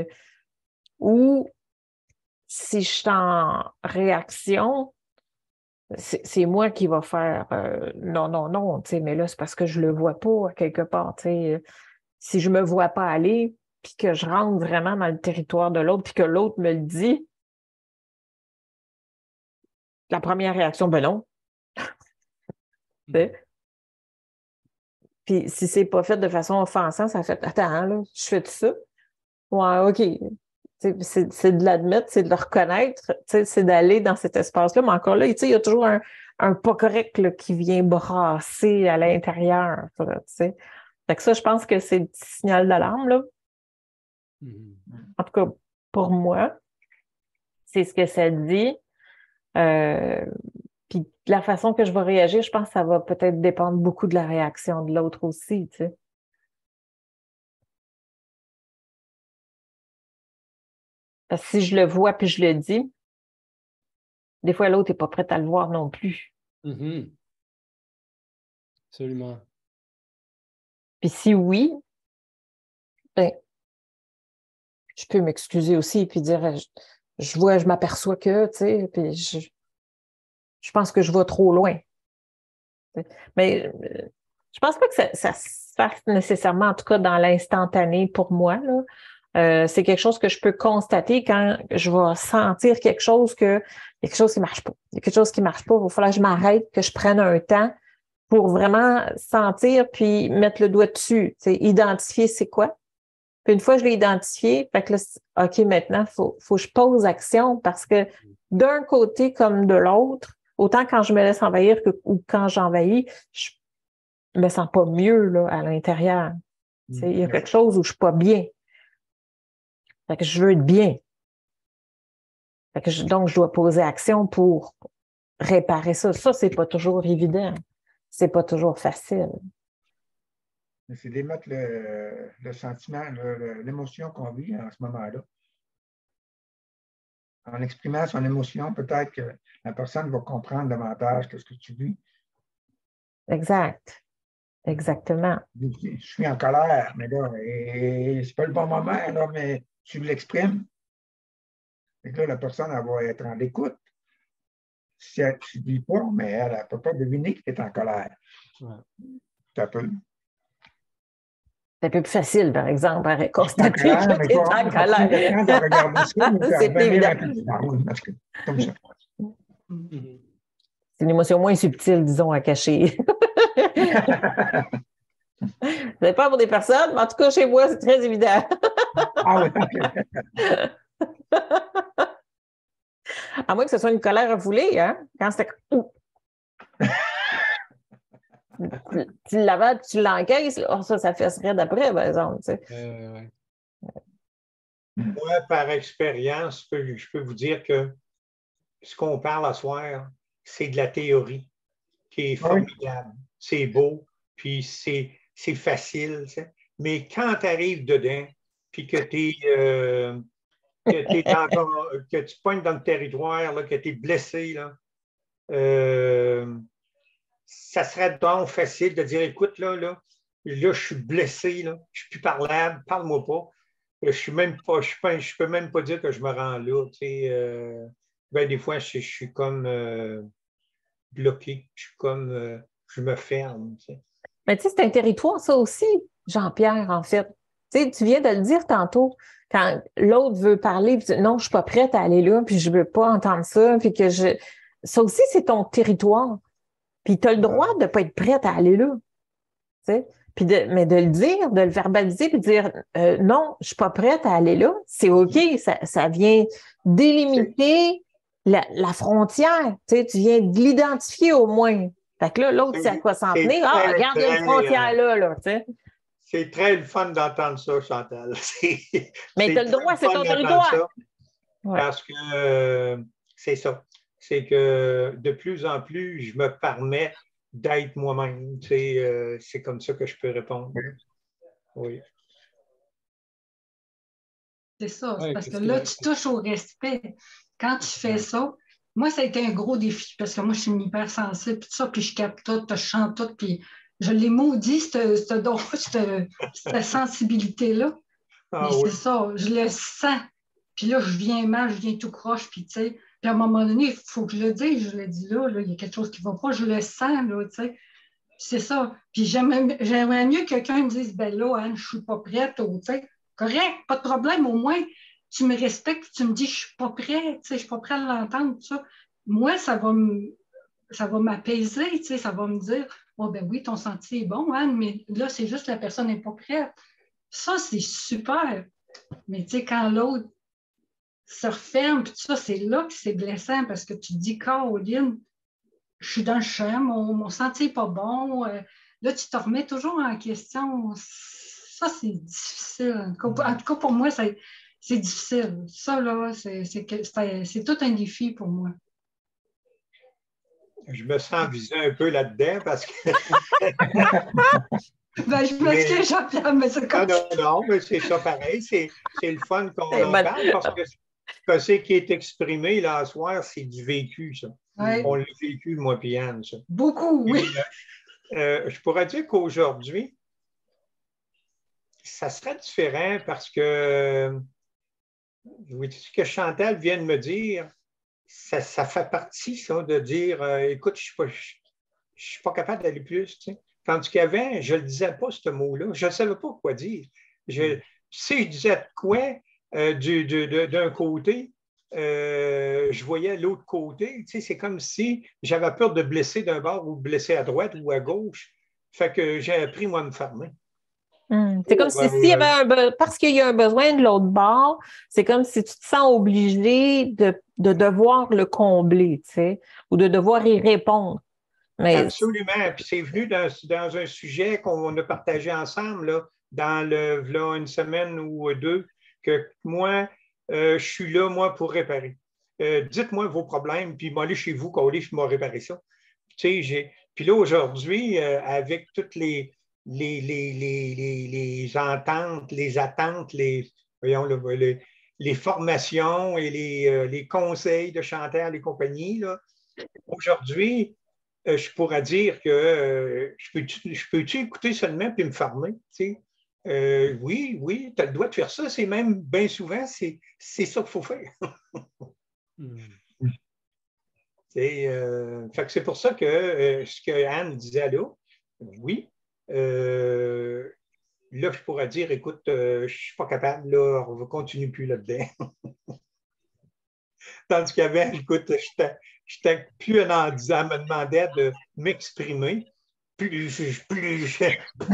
Ou si je suis en réaction, c'est, c'est moi qui va faire euh, non, non, non, tu sais, mais là, c'est parce que je le vois pas quelque part, tu sais. Si je me vois pas aller, puis que je rentre vraiment dans le territoire de l'autre, puis que l'autre me le dit, la première réaction, ben non. Tu sais. Puis si c'est pas fait de façon offensante, ça fait attends, là, je fais tout ça. Ouais, OK. C'est, c'est de l'admettre, c'est de le reconnaître, c'est d'aller dans cet espace-là. Mais encore là, il y a toujours un, un pas correct là, qui vient brasser à l'intérieur. Fait que ça, je pense que c'est le petit signal d'alarme. Là. mm-hmm. En tout cas, pour moi, c'est ce que ça dit. Euh, Puis la façon que je vais réagir, je pense que ça va peut-être dépendre beaucoup de la réaction de l'autre aussi, tu sais. Parce que si je le vois puis je le dis, des fois l'autre n'est pas prêt à le voir non plus. Mm-hmm. Absolument. Puis si oui, ben, je peux m'excuser aussi puis dire, je, je vois, je m'aperçois que, tu sais, puis je, je pense que je vais trop loin. Mais je pense pas que ça, ça se fasse nécessairement, en tout cas dans l'instantané pour moi, là. Euh, c'est quelque chose que je peux constater quand je vais sentir quelque chose que il y a quelque chose qui marche pas. Il y a quelque chose qui marche pas. Il va falloir que je m'arrête, que je prenne un temps, pour vraiment sentir puis mettre le doigt dessus, tu sais, identifier c'est quoi. Puis une fois que je l'ai identifié, fait que là, OK, maintenant, il faut, faut que je pose action parce que d'un côté comme de l'autre, autant quand je me laisse envahir que ou quand j'envahis, je me sens pas mieux là, à l'intérieur. Tu sais, il y a quelque chose où je suis pas bien. Fait que je veux être bien. Fait que je, donc, je dois poser action pour réparer ça. Ça, c'est pas toujours évident. C'est pas toujours facile. C'est d'émettre le, le sentiment, le, l'émotion qu'on vit en ce moment-là. En exprimant son émotion, peut-être que la personne va comprendre davantage que ce que tu vis. Exact. Exactement. Je suis en colère, mais là, c'est pas le bon moment, là, mais tu l'exprimes. Et là, la personne, elle va être en écoute. Si elle ne dit pas, mais elle ne peut pas deviner qu'elle est en colère. Ouais. Ça peut. C'est un peu plus facile, par exemple, à constater que tu es en colère. C'est évident. Comme ça. C'est une émotion moins subtile, disons, à cacher. Ce n'est pas pour des personnes, mais en tout cas, chez moi, c'est très évident. Ah oui, OK. À moins que ce soit une colère refoulée, hein? Quand c'était... tu l'avales, tu l'encaisses, oh, ça, ça fesserait d'après, par exemple. Tu sais. Euh, ouais. Moi, par expérience, je peux, je peux vous dire que ce qu'on parle à soir, c'est de la théorie qui est formidable. Oui. C'est beau, puis c'est, c'est facile. Tu sais. Mais quand tu arrives dedans, puis que tu euh, que, que tu pointes dans le territoire, là, que tu es blessé, là, euh, ça serait donc facile de dire, écoute, là, là, là je suis blessé, là, je ne suis plus parlable, parle-moi pas. Je suis même pas, je ne peux même pas dire que je me rends là. Tu sais, euh, ben, des fois, je, je suis comme euh, bloqué, je suis comme, euh, je me ferme. Tu sais. Mais tu sais, c'est un territoire, ça aussi, Jean-Pierre, en fait. Tu sais, tu viens de le dire tantôt, quand l'autre veut parler, puis non, je ne suis pas prête à aller là, puis je ne veux pas entendre ça, puis que je... Ça aussi, c'est ton territoire. Puis tu as le droit de ne pas être prête à aller là. Tu sais? Puis de, mais de le dire, de le verbaliser, puis de dire euh, non, je ne suis pas prête à aller là, c'est OK, ça, ça vient délimiter la, la frontière. Tu sais, tu viens de l'identifier au moins. Fait que là, l'autre, c'est à quoi s'en tenir. Ah, regarde, il y a une frontière là, là, tu sais. C'est très le fun d'entendre ça, Chantal. Mais tu as le droit, c'est ton territoire. Ouais. Parce que euh, c'est ça. C'est que de plus en plus, je me permets d'être moi-même. Tu sais, euh, c'est comme ça que je peux répondre. Oui. C'est ça, ouais, parce que là, tu touches au respect. Quand tu fais ça, moi, ça a été un gros défi, parce que moi, je suis une hypersensible, puis tout ça, puis je capte tout, je chante tout, puis je l'ai maudit, cette, cette, cette, cette sensibilité-là. Ah, mais oui. C'est ça, je le sens. Puis là, je viens mal, je viens tout croche, puis tu sais, puis à un moment donné, il faut que je le dise, je le dis là, là, il y a quelque chose qui ne va pas, je le sens, là, tu sais. C'est ça. Puis j'aimerais, j'aimerais mieux que quelqu'un me dise, ben là, Anne, je ne suis pas prête, tu sais. Correct, pas de problème, au moins, tu me respectes, tu me dis, je ne suis pas prête, tu sais, je ne suis pas prête à l'entendre, tout ça. Moi, ça va me, ça va m'apaiser, tu sais, ça va me dire, oh ben oui, ton senti est bon, Anne, mais là, c'est juste la personne n'est pas prête. Ça, c'est super. Mais tu sais, quand l'autre se referme, puis tout ça, c'est là que c'est blessant parce que tu te dis, Caroline, je suis dans le champ, mon, mon senti n'est pas bon. Euh, là, tu te remets toujours en question. Ça, c'est difficile. En tout cas, en tout cas pour moi, c'est, c'est difficile. Ça, là, c'est, c'est, c'est, c'est tout un défi pour moi. Je me sens visé un peu là-dedans parce que. Ben, je m'excuse, Jean-Pierre, mais c'est comme ça. Non, non, mais c'est ça pareil. C'est, c'est le fun qu'on en mal... parle parce que, que ce qui est exprimé là ce soir, c'est du vécu, ça. Ouais. On l'a vécu, moi et Anne, ça. Beaucoup, oui. Et, euh, je pourrais dire qu'aujourd'hui, ça serait différent parce que oui, ce que Chantal vient de me dire, ça, ça fait partie, ça, de dire euh, écoute, je ne suis, suis pas capable d'aller plus. Tu sais. Tandis qu'avant, je ne disais pas ce mot-là. Je ne savais pas quoi dire. Je, tu sais, je disais quoi euh, du, du, de, d'un côté, euh, je voyais l'autre côté. Tu sais, c'est comme si j'avais peur de blesser d'un bord ou de blesser à droite ou à gauche. Fait que j'ai appris, moi, à me fermer. Hum. C'est comme Oh, si s'il y euh, avait un be- parce qu'il y a un besoin de l'autre bord, c'est comme si tu te sens obligé de, de devoir le combler, tu sais, ou de devoir y répondre. Mais Absolument. Puis c'est venu dans, dans un sujet qu'on a partagé ensemble là, dans le, là, une semaine ou deux, que moi, euh, je suis là, moi, pour réparer. Euh, dites-moi vos problèmes, puis moi, allez chez vous, coller, je vais réparer ça. Tu sais, j'ai... Puis là, aujourd'hui, euh, avec toutes les, les, les, les, les, les ententes, les attentes, les, voyons, le, les, les formations et les, euh, les conseils de Chantal et compagnie, là, aujourd'hui, euh, je pourrais dire que euh, je peux-tu je peux écouter seulement puis me farmer, tu sais? Euh, oui, oui, tu as le droit de faire ça. C'est même bien souvent, c'est, c'est ça qu'il faut faire. Mm. Euh, fait que c'est pour ça que euh, ce que Anne disait là, oui, euh, là, je pourrais dire, écoute, euh, je ne suis pas capable, là, on ne continue plus là-dedans. Tandis qu'avant, écoute, je n'étais plus en disant, me demandait de m'exprimer. Plus je, plus, je,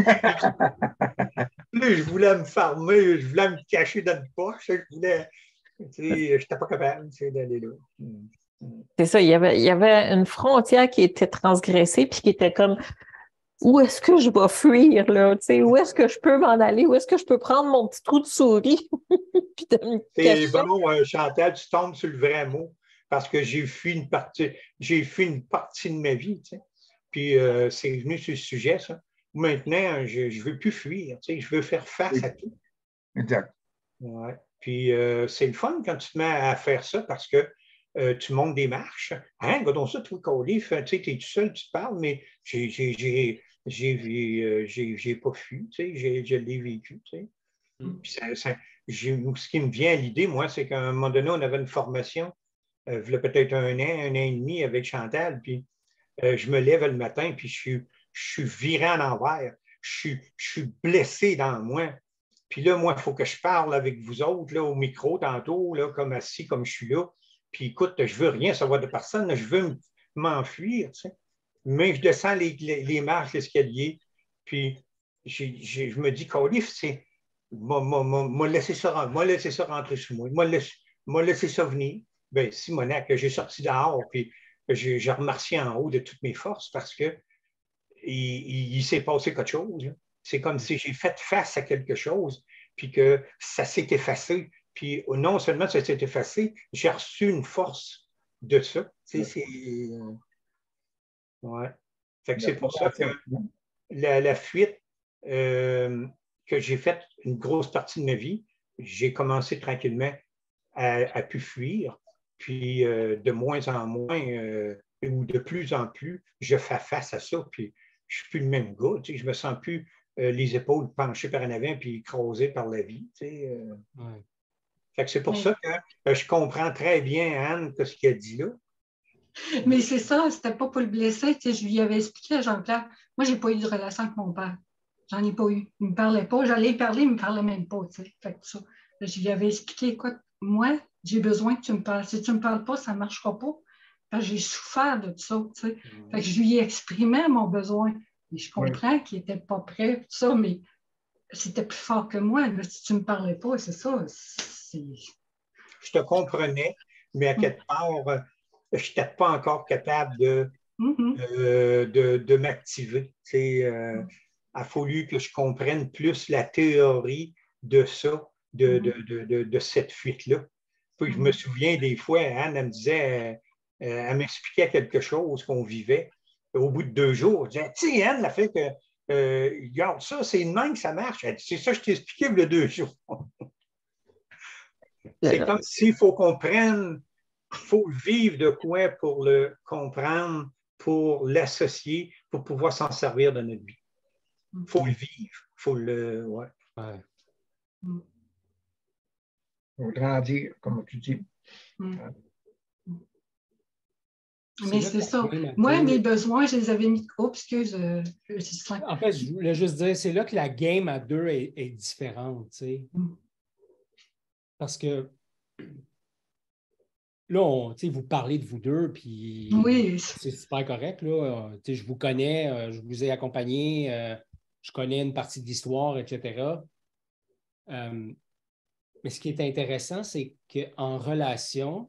plus je voulais me farmer, je voulais me cacher dans une poche, je voulais, tu sais, je n'étais pas capable tu sais, d'aller là. c'est ça, il y avait, il y avait une frontière qui était transgressée, puis qui était comme où est-ce que je vais fuir, là? Tu sais, où est-ce que je peux m'en aller? Où est-ce que je peux prendre mon petit trou de souris? puis de me C'est cacher? bon, euh, Chantal, tu tombes sur le vrai mot, parce que j'ai fui une partie, j'ai fui une partie de ma vie, tu sais. Puis euh, c'est venu sur le sujet, ça. Maintenant, je ne veux plus fuir, tu sais, je veux faire face Oui. à tout. Exact. Ouais. Puis euh, c'est le fun quand tu te mets à faire ça parce que euh, tu montes des marches. Hein, regardons ça, toi, Colif, tu sais, tu es tout seul, tu te parles, mais j'ai, j'ai, j'ai, j'ai, euh, j'ai, j'ai pas fui, tu sais, j'ai, je l'ai vécu, tu sais. Mm. Puis ça, ça, j'ai, ce qui me vient à l'idée, moi, c'est qu'à un moment donné, on avait une formation, euh, il y a peut-être un an, un an et demi avec Chantal, puis euh, je me lève le matin, puis je suis, je suis viré en envers. Je suis, je suis blessé dans moi. Puis là, moi, il faut que je parle avec vous autres, là, au micro, tantôt, là, comme assis, comme je suis là. Puis écoute, je veux rien savoir de personne, je veux m'enfuir, tu sais. Mais je descends les, les, les marches, l'escalier, puis j'ai, j'ai, je me dis, Calif, c'est. M'a laissé ça, laissé ça rentrer sur moi. M'a laissé, laissé ça venir. Bien, Simonac, j'ai sorti dehors, puis j'ai, j'ai remercié en haut de toutes mes forces parce que il, il s'est passé quelque chose. Là. C'est comme si j'ai fait face à quelque chose, puis que ça s'est effacé. Puis non seulement ça s'est effacé, j'ai reçu une force de ça. Tu sais, c'est. euh, ouais. Fait que c'est pour ça que la, la fuite euh, que j'ai faite une grosse partie de ma vie, j'ai commencé tranquillement à, à pu fuir. Puis euh, de moins en moins, euh, ou de plus en plus, je fais face à ça. Puis je suis plus le même gars. Tu sais, je me sens plus euh, les épaules penchées par en avant puis écrasées par la vie. Tu sais, euh. Ouais. Fait que c'est pour Mais, ça que euh, je comprends très bien, Anne, que ce qu'elle dit là. mais c'est ça, c'était pas pour le blesser. Tu sais, je lui avais expliqué à Jean-Claude, moi, j'ai pas eu de relation avec mon père. J'en ai pas eu. Il me parlait pas. J'allais parler, il me parlait même pas. Tu sais. Fait que ça, je lui avais expliqué, écoute, moi, j'ai besoin que tu me parles. Si tu me parles pas, ça marchera pas. Parce que j'ai souffert de ça. Tu sais. Fait que je lui ai exprimé mon besoin. Et je comprends oui. qu'il était pas prêt, tout ça, mais c'était plus fort que moi. Là, si tu me parlais pas, c'est ça. C'est... Je te comprenais, mais à quelque part, je n'étais pas encore capable de, mm-hmm. euh, de, de m'activer. Euh, il a fallu que je comprenne plus la théorie de ça, de, mm-hmm. de, de, de, de cette fuite-là. Puis mm-hmm. je me souviens des fois, Anne, elle me disait, euh, elle m'expliquait quelque chose qu'on vivait. Au bout de deux jours, je disais, tu sais, Anne, la fait que, euh, regarde ça, c'est une main que ça marche. Elle dit, c'est ça que je t'ai expliqué il y a deux jours. C'est comme s'il faut qu'on prenne, il faut vivre de quoi pour le comprendre, pour l'associer, pour pouvoir s'en servir dans notre vie. Il faut le vivre, il faut le. Ouais. Ouais. Il faut grandir, comme tu dis. Mm. Mais c'est ça. Moi, dire... mes besoins, je les avais mis. Oh, excuse. Euh, je... En fait, je voulais juste dire, c'est là que la game à deux est, est différente, tu sais. Mm. Parce que là, on, vous parlez de vous deux, puis oui. C'est super correct. Là. Je vous connais, je vous ai accompagné, euh, je connais une partie de l'histoire, et cetera. Euh, mais ce qui est intéressant, c'est qu'en relation,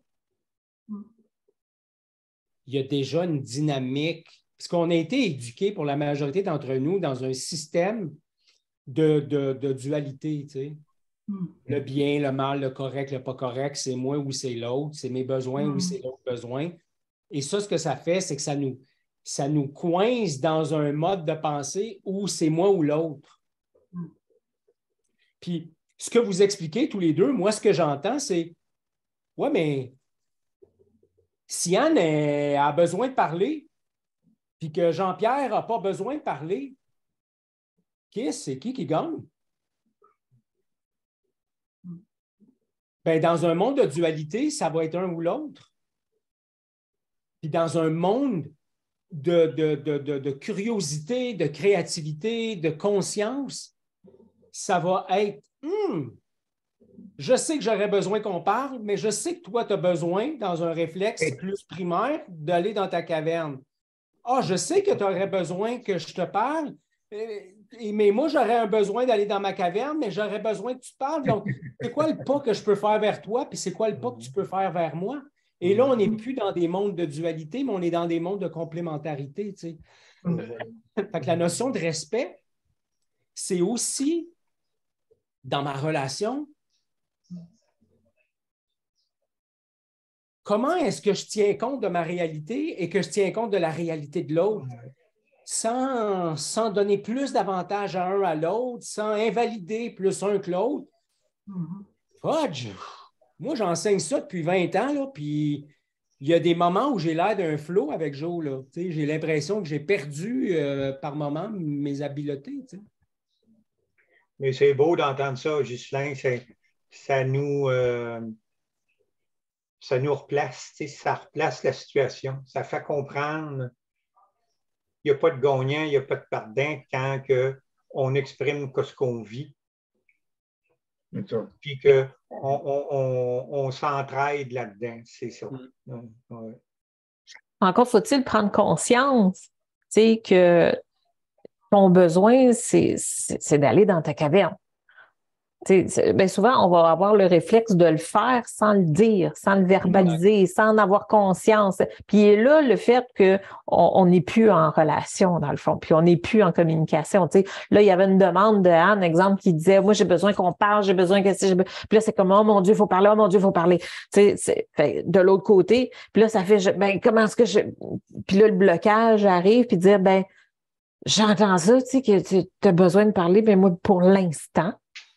il y a déjà une dynamique, parce qu'on a été éduqués pour la majorité d'entre nous dans un système de, de, de dualité, tu sais. Mm. Le bien, le mal, le correct, le pas correct, c'est moi ou c'est l'autre, c'est mes besoins mm. ou c'est l'autre besoin. Et ça, ce que ça fait, c'est que ça nous, ça nous coince dans un mode de pensée où c'est moi ou l'autre. Mm. Puis, ce que vous expliquez tous les deux, moi, ce que j'entends, c'est « Ouais, mais si Anne est, a besoin de parler, puis que Jean-Pierre n'a pas besoin de parler, qui c'est qui qui gagne? » Ben, dans un monde de dualité, ça va être un ou l'autre. Puis dans un monde de, de, de, de, de curiosité, de créativité, de conscience, ça va être hmm, je sais que j'aurais besoin qu'on parle, mais je sais que toi, tu as besoin, dans un réflexe plus primaire, d'aller dans ta caverne. Ah, je sais que tu aurais besoin que je te parle, mais moi, j'aurais un besoin d'aller dans ma caverne, mais j'aurais besoin que tu te parles. Donc, c'est quoi le pas que je peux faire vers toi, puis c'est quoi le pas que tu peux faire vers moi? Et là, on n'est plus dans des mondes de dualité, mais on est dans des mondes de complémentarité. Tu sais. Fait que la notion de respect, c'est aussi, dans ma relation, comment est-ce que je tiens compte de ma réalité et que je tiens compte de la réalité de l'autre sans, sans donner plus d'avantages à un à l'autre, sans invalider plus un que l'autre? Mm-hmm. Fudge! Moi, j'enseigne ça depuis vingt ans, là, puis il y a des moments où j'ai l'air d'un flow avec Joe. Là. J'ai l'impression que j'ai perdu euh, par moments mes habiletés. T'sais. Mais c'est beau d'entendre ça, Ghislain. Ça nous... Euh... ça nous replace, ça replace la situation. Ça fait comprendre qu'il n'y a pas de gagnant, il n'y a pas de perdant quand que on exprime ce qu'on vit. Puis qu'on on, on, on s'entraide là-dedans, c'est ça. Mm. Ouais. Encore faut-il prendre conscience que ton besoin, c'est d'aller dans ta caverne. Bien souvent, on va avoir le réflexe de le faire sans le dire, sans le verbaliser, sans en avoir conscience. Puis là, le fait qu'on n'est plus en relation, dans le fond, puis on n'est plus en communication. T'sais. Là, il y avait une demande de Anne, exemple, qui disait « Moi, j'ai besoin qu'on parle, j'ai besoin que... » Puis là, c'est comme « Oh mon Dieu, il faut parler, oh mon Dieu, il faut parler. » Fait, de l'autre côté, puis là, ça fait « Ben, comment est-ce que je... » Puis là, le blocage arrive, puis dire « Ben, j'entends ça, tu sais, que tu as besoin de parler, mais moi, pour l'instant,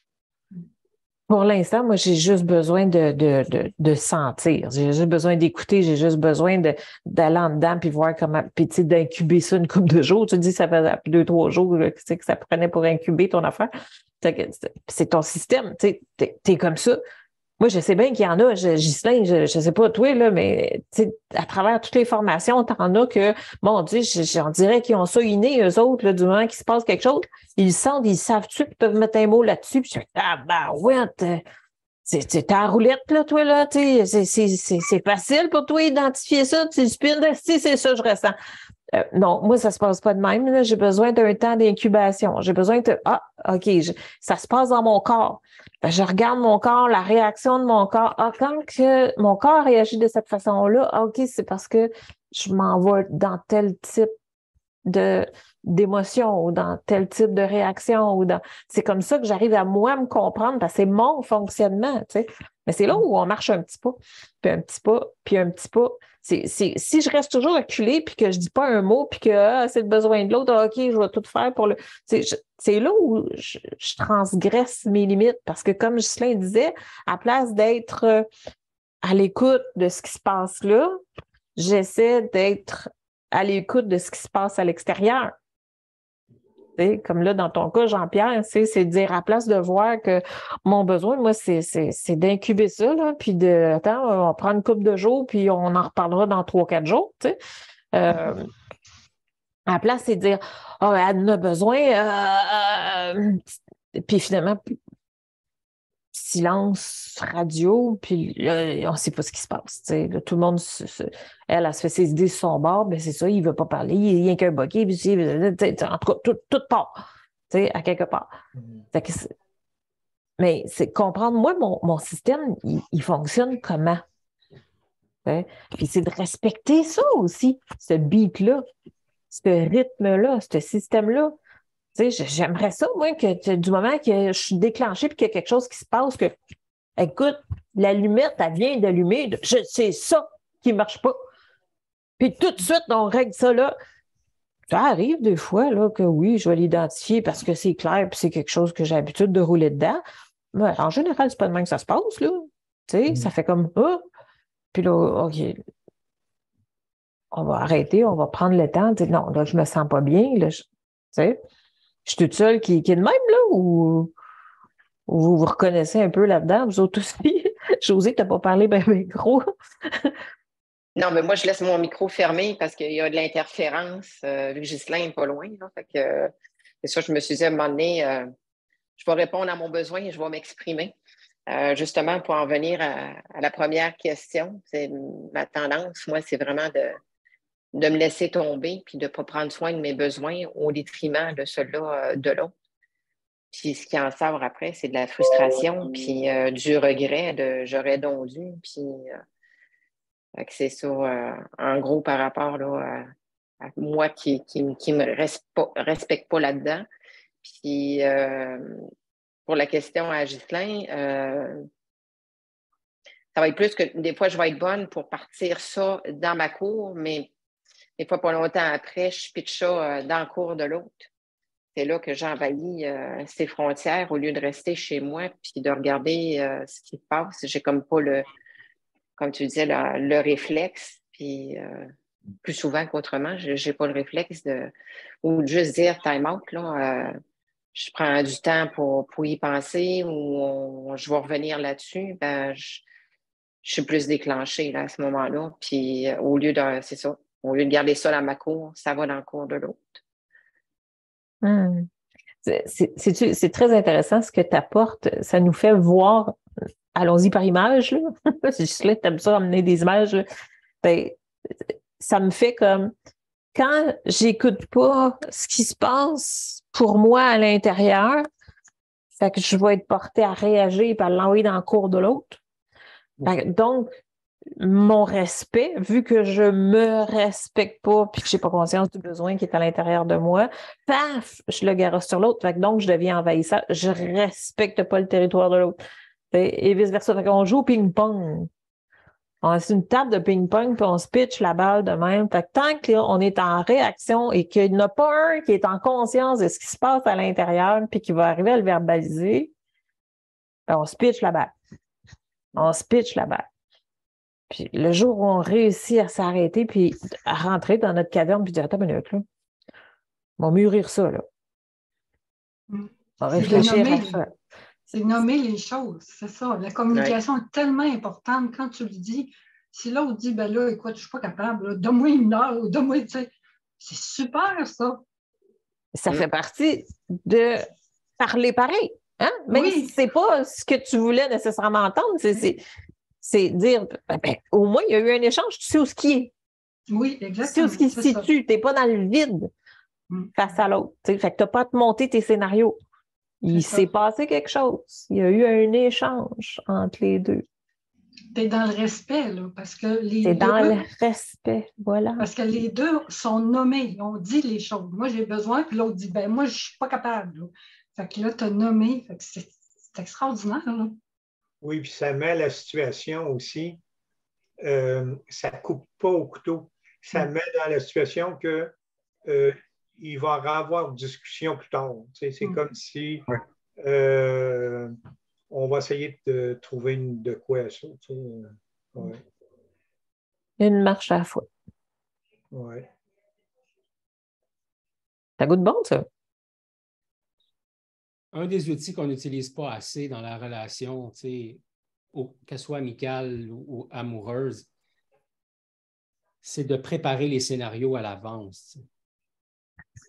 Pour l'instant, moi, j'ai juste besoin de, de, de, de sentir. J'ai juste besoin d'écouter. J'ai juste besoin d'aller en dedans puis voir comment, puis tu sais, d'incuber ça une couple de jours. Tu te dis, ça fait deux, trois jours tu sais, que ça prenait pour incuber ton affaire. C'est ton système. Tu sais, t'es, t'es comme ça. Moi, je sais bien qu'il y en a, Ghislain, je ne sais pas toi, là, mais à travers toutes les formations, t'en as que, mon Dieu, on dirait qu'ils ont ça inné, eux autres, là, du moment qu'il se passe quelque chose, ils sentent, ils savent tout, ils peuvent mettre un mot là-dessus, puis je dis, ah ben ouais, t'es à roulette, là, toi, là, tu sais, c'est facile pour toi d'identifier ça, tu spins, si c'est ça, je ressens. Euh, non, moi, ça se passe pas de même. J'ai besoin d'un temps d'incubation. J'ai besoin de... Ah, OK, je, ça se passe dans mon corps. Ben, je regarde mon corps, la réaction de mon corps. Ah, quand que mon corps réagit de cette façon-là, ah, OK, c'est parce que je m'en vais dans tel type de d'émotion ou dans tel type de réaction. ou dans C'est comme ça que j'arrive à moi me comprendre parce que c'est mon fonctionnement, tu sais. Mais c'est là où on marche un petit pas, puis un petit pas, puis un petit pas. C'est, c'est, si je reste toujours acculée puis que je dis pas un mot puis que ah, c'est le besoin de l'autre, ah, OK, je vais tout faire pour le... C'est, je, c'est là où je, je transgresse mes limites parce que comme Ghislain disait, à place d'être à l'écoute de ce qui se passe là, j'essaie d'être à l'écoute de ce qui se passe à l'extérieur. T'sais, comme là, dans ton cas, Jean-Pierre, c'est de dire à place de voir que mon besoin, moi, c'est d'incuber ça, là, puis de, attends, on prend une couple de jours, puis on en reparlera dans trois, quatre jours, tu sais. Euh, à la place, c'est de dire, oh, elle en a besoin, euh, euh, puis finalement, silence radio, puis là, on ne sait pas ce qui se passe. Là, tout le monde, se, se, elle, elle se fait ses idées sur son bord, ben c'est ça, il ne veut pas parler, il n'y a qu'un bokeh, puis en tout cas, tout, tout part, à quelque part. Mm. Que mais c'est comprendre, moi, mon, mon système, il, il fonctionne comment? Hein? Puis c'est de respecter ça aussi, ce beat-là, ce rythme-là, ce système-là. Tu sais, j'aimerais ça, moi, que du moment que je suis déclenchée puis qu'il y a quelque chose qui se passe, que, écoute, l'allumette, elle vient d'allumer, c'est ça qui ne marche pas. Puis tout de suite, on règle ça là. Ça arrive des fois là, que oui, je vais l'identifier parce que c'est clair puis c'est quelque chose que j'ai l'habitude de rouler dedans. Mais en général, c'est pas de même que ça se passe, là. Tu sais, mmh. ça fait comme ah! Puis là, OK. On va arrêter, on va prendre le temps. Dire, non, là, je me sens pas bien. Là, je, tu sais, je suis toute seule qui, qui est de même, là, ou, ou vous vous reconnaissez un peu là-dedans, vous autres aussi. Josée, tu n'as pas parlé bien ben gros. Non, mais moi, je laisse mon micro fermé parce qu'il y a de l'interférence, euh, vu que Ghislain n'est pas loin. Là, fait que, euh, c'est ça, je me suis dit à un moment donné, euh, je vais répondre à mon besoin et je vais m'exprimer. Euh, justement, pour en venir à, à la première question, c'est ma tendance, moi, c'est vraiment de, de me laisser tomber puis de ne pas prendre soin de mes besoins au détriment de ceux-là euh, de l'autre. Puis ce qui en sort après, c'est de la frustration puis euh, du regret de j'aurais donc dû. Puis euh, c'est ça, euh, en gros, par rapport là, à, à moi qui ne qui, qui me respecte pas là-dedans. Puis euh, pour la question à Ghislain, euh, ça va être plus que des fois, je vais être bonne pour partir ça dans ma cour, mais des fois, pas longtemps après, je pitche ça dans la cour de l'autre. C'est là que j'envahis euh, ces frontières au lieu de rester chez moi puis de regarder euh, ce qui se passe. J'ai comme pas le, comme tu disais, le, le réflexe. Puis euh, plus souvent qu'autrement, je n'ai pas le réflexe de, ou de juste dire time out, là. Euh, je prends du temps pour, pour y penser ou on, je vais revenir là-dessus. Ben, je, je suis plus déclenchée là, à ce moment-là. Puis euh, au lieu de, c'est ça, au lieu de garder ça dans ma cour, ça va dans la cour de l'autre. Hmm. C'est, c'est, c'est très intéressant ce que tu apportes. Ça nous fait voir, allons-y par image, là. C'est juste là, tu aimes ça, amener des images. Ben, ça me fait comme, quand j'écoute pas ce qui se passe pour moi à l'intérieur, fait que je vais être portée à réagir et à l'envoyer dans le cours de l'autre. Fait, donc, mon respect, vu que je me respecte pas puis que j'ai pas conscience du besoin qui est à l'intérieur de moi, paf, je le garoche sur l'autre. Fait que donc, je deviens envahissant. Je respecte pas le territoire de l'autre. Et, et vice-versa. Fait qu'on joue au ping-pong. On a une table de ping-pong puis on se pitch la balle de même. Fait que tant qu'on est en réaction et qu'il n'y en a pas un qui est en conscience de ce qui se passe à l'intérieur puis qui va arriver à le verbaliser, ben on se pitch la balle. On se pitch la balle. Puis le jour où on réussit à s'arrêter puis à rentrer dans notre caverne puis dire attends une minute, là. On va mûrir ça, là. On va réfléchir à ça. C'est nommer les choses, c'est ça. La communication ouais. est tellement importante quand tu lui dis, si l'autre dit, ben là, écoute, je ne suis pas capable, donne-moi une heure, donne-moi, tu sais, c'est super, ça. Ça ouais. fait partie de parler pareil, hein? Même oui. si ce n'est pas ce que tu voulais nécessairement entendre, c'est, c'est, c'est dire, ben, au moins, il y a eu un échange, tu sais où ce qui est. Oui, exactement. Tu sais où ce qui se situe, tu n'es pas dans le vide mm. face à l'autre. Fait que tu n'as pas à te monter tes scénarios. Il s'est passé quelque chose. Il y a eu un échange entre les deux. T'es dans le respect, là, parce que les T'es deux... dans le respect, voilà. Parce que les deux sont nommés, on dit les choses. Moi, j'ai besoin, puis l'autre dit, ben moi, je ne suis pas capable. Là. Fait que là, tu as nommé. Fait que c'est, c'est extraordinaire, là. Oui, puis ça met la situation aussi. Euh, ça ne coupe pas au couteau. Ça mm. met dans la situation que... Euh, il va y avoir une discussion plus tard. Tu sais, c'est mmh. comme si ouais. euh, on va essayer de trouver une, de quoi à ça. Tu sais. Ouais. Une marche à la fois. Oui. Ça goûte bon, ça? Un des outils qu'on n'utilise pas assez dans la relation, tu sais, qu'elle soit amicale ou, ou amoureuse, c'est de préparer les scénarios à l'avance. Tu sais.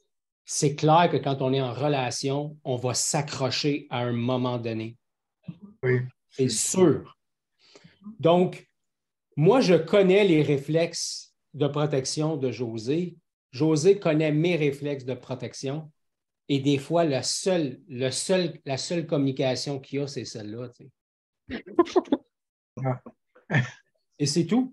C'est clair que quand on est en relation, on va s'accrocher à un moment donné. Oui. C'est sûr. Donc, moi, je connais les réflexes de protection de José. José connaît mes réflexes de protection. Et des fois, le seul, le seul, la seule communication qu'il y a, c'est celle-là. Tu sais. Et c'est tout.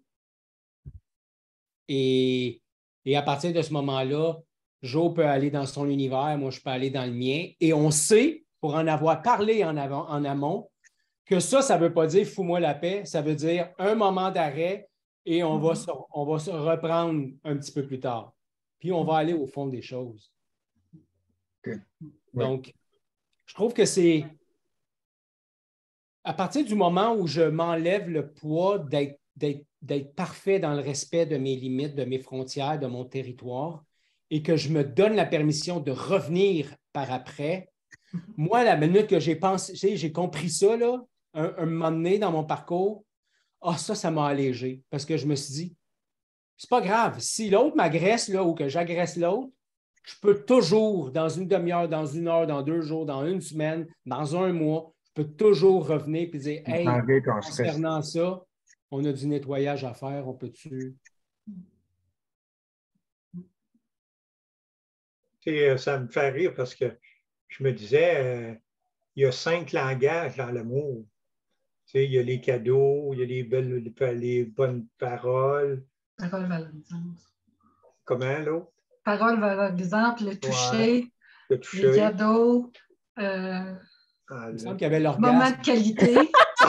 Et, et à partir de ce moment-là, Jo peut aller dans son univers, moi, je peux aller dans le mien. Et on sait, pour en avoir parlé en, avant, en amont, que ça, ça ne veut pas dire « fous-moi la paix », ça veut dire un moment d'arrêt et on va, se, on va se reprendre un petit peu plus tard. Puis on va aller au fond des choses. Okay. Donc, je trouve que c'est à partir du moment où je m'enlève le poids d'être, d'être, d'être parfait dans le respect de mes limites, de mes frontières, de mon territoire, et que je me donne la permission de revenir par après, moi, la minute que j'ai pensé, j'ai compris ça, là, un, un moment donné dans mon parcours, ah, oh, ça, ça m'a allégé. Parce que je me suis dit, c'est pas grave. Si l'autre m'agresse, là, ou que j'agresse l'autre, je peux toujours, dans une demi-heure, dans une heure, dans deux jours, dans une semaine, dans un mois, je peux toujours revenir et dire, hey, concernant ça, on a du nettoyage à faire, on peut-tu. Et, ça me fait rire parce que je me disais, euh, il y a cinq langages dans l'amour. Tu sais, il y a les cadeaux, il y a les, belles, les bonnes paroles. Paroles valorisantes. Comment, l'autre? Paroles valorisantes, le toucher, ouais, le toucher. Les cadeaux. Euh, ah, il me semble qu'il y avait l'orgasme. Moment de qualité.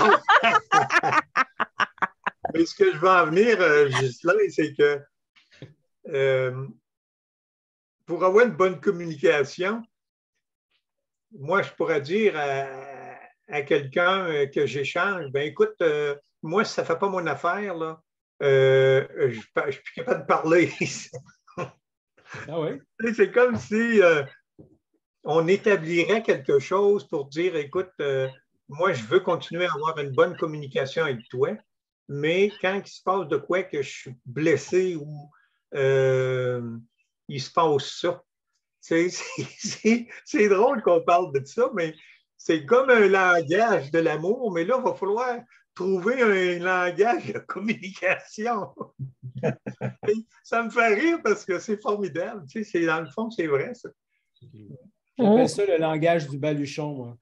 Mais ce que je veux en venir, euh, Ghislain, c'est que euh, pour avoir une bonne communication, moi, je pourrais dire à, à quelqu'un que j'échange, ben écoute, euh, moi, si ça ne fait pas mon affaire, là, euh, je ne suis plus capable de parler. Ah oui? C'est comme si euh, on établirait quelque chose pour dire, écoute, euh, moi, je veux continuer à avoir une bonne communication avec toi, mais quand il se passe de quoi que je suis blessé ou euh, il se passe ça, c'est, c'est, c'est drôle qu'on parle de ça, mais c'est comme un langage de l'amour, mais là, il va falloir trouver un langage de communication. Ça me fait rire parce que c'est formidable. Tu sais, c'est, dans le fond, c'est vrai, ça. J'appelle ça le langage du baluchon, moi.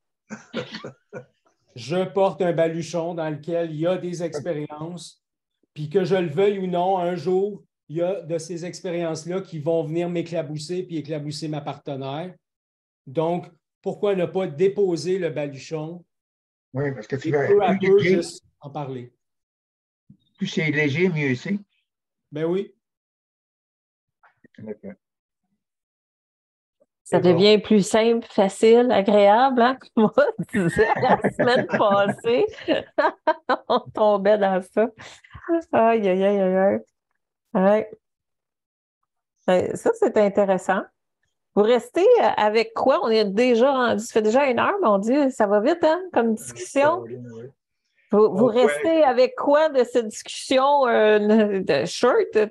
Je porte un baluchon dans lequel il y a des expériences, puis que je le veuille ou non, un jour, il y a de ces expériences-là qui vont venir m'éclabousser puis éclabousser ma partenaire. Donc, pourquoi ne pas déposer le baluchon? Oui, parce que tu et vas peu à peu léger, juste en parler. Plus c'est léger, mieux c'est. Ben oui. Ça devient bon. Plus simple, facile, agréable, hein? Comme moi, je disais la semaine passée. On tombait dans ça. Aïe, aïe, aïe, aïe. Ouais. Ça, c'est intéressant. Vous restez avec quoi? On est déjà rendu, ça fait déjà une heure, mais on dit ça va vite, hein, comme discussion. Vous, vous restez avec quoi de cette discussion euh, de shirt?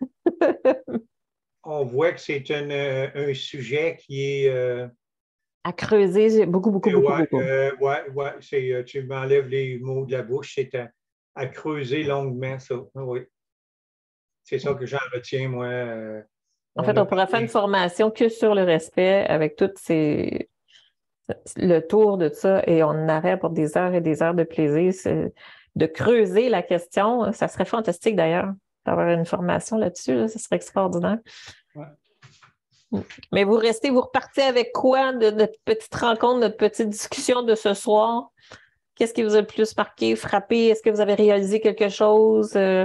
On voit que c'est un, un sujet qui est... Euh, à creuser beaucoup, beaucoup, beaucoup, ouais, beaucoup. Euh, ouais, ouais, c'est, tu m'enlèves les mots de la bouche, c'est à, à creuser longuement, ça. Oui. C'est ça que j'en retiens, moi. Euh, en fait, on pourrait faire une formation que sur le respect avec toutes ces... le tour de ça et on en aurait pour des heures et des heures de plaisir. C'est de creuser la question. Ça serait fantastique d'ailleurs d'avoir une formation là-dessus. Là, ça serait extraordinaire. Ouais. Mais vous restez, vous repartez avec quoi de notre petite rencontre, notre petite discussion de ce soir? Qu'est-ce qui vous a le plus marqué, frappé? Est-ce que vous avez réalisé quelque chose? Euh...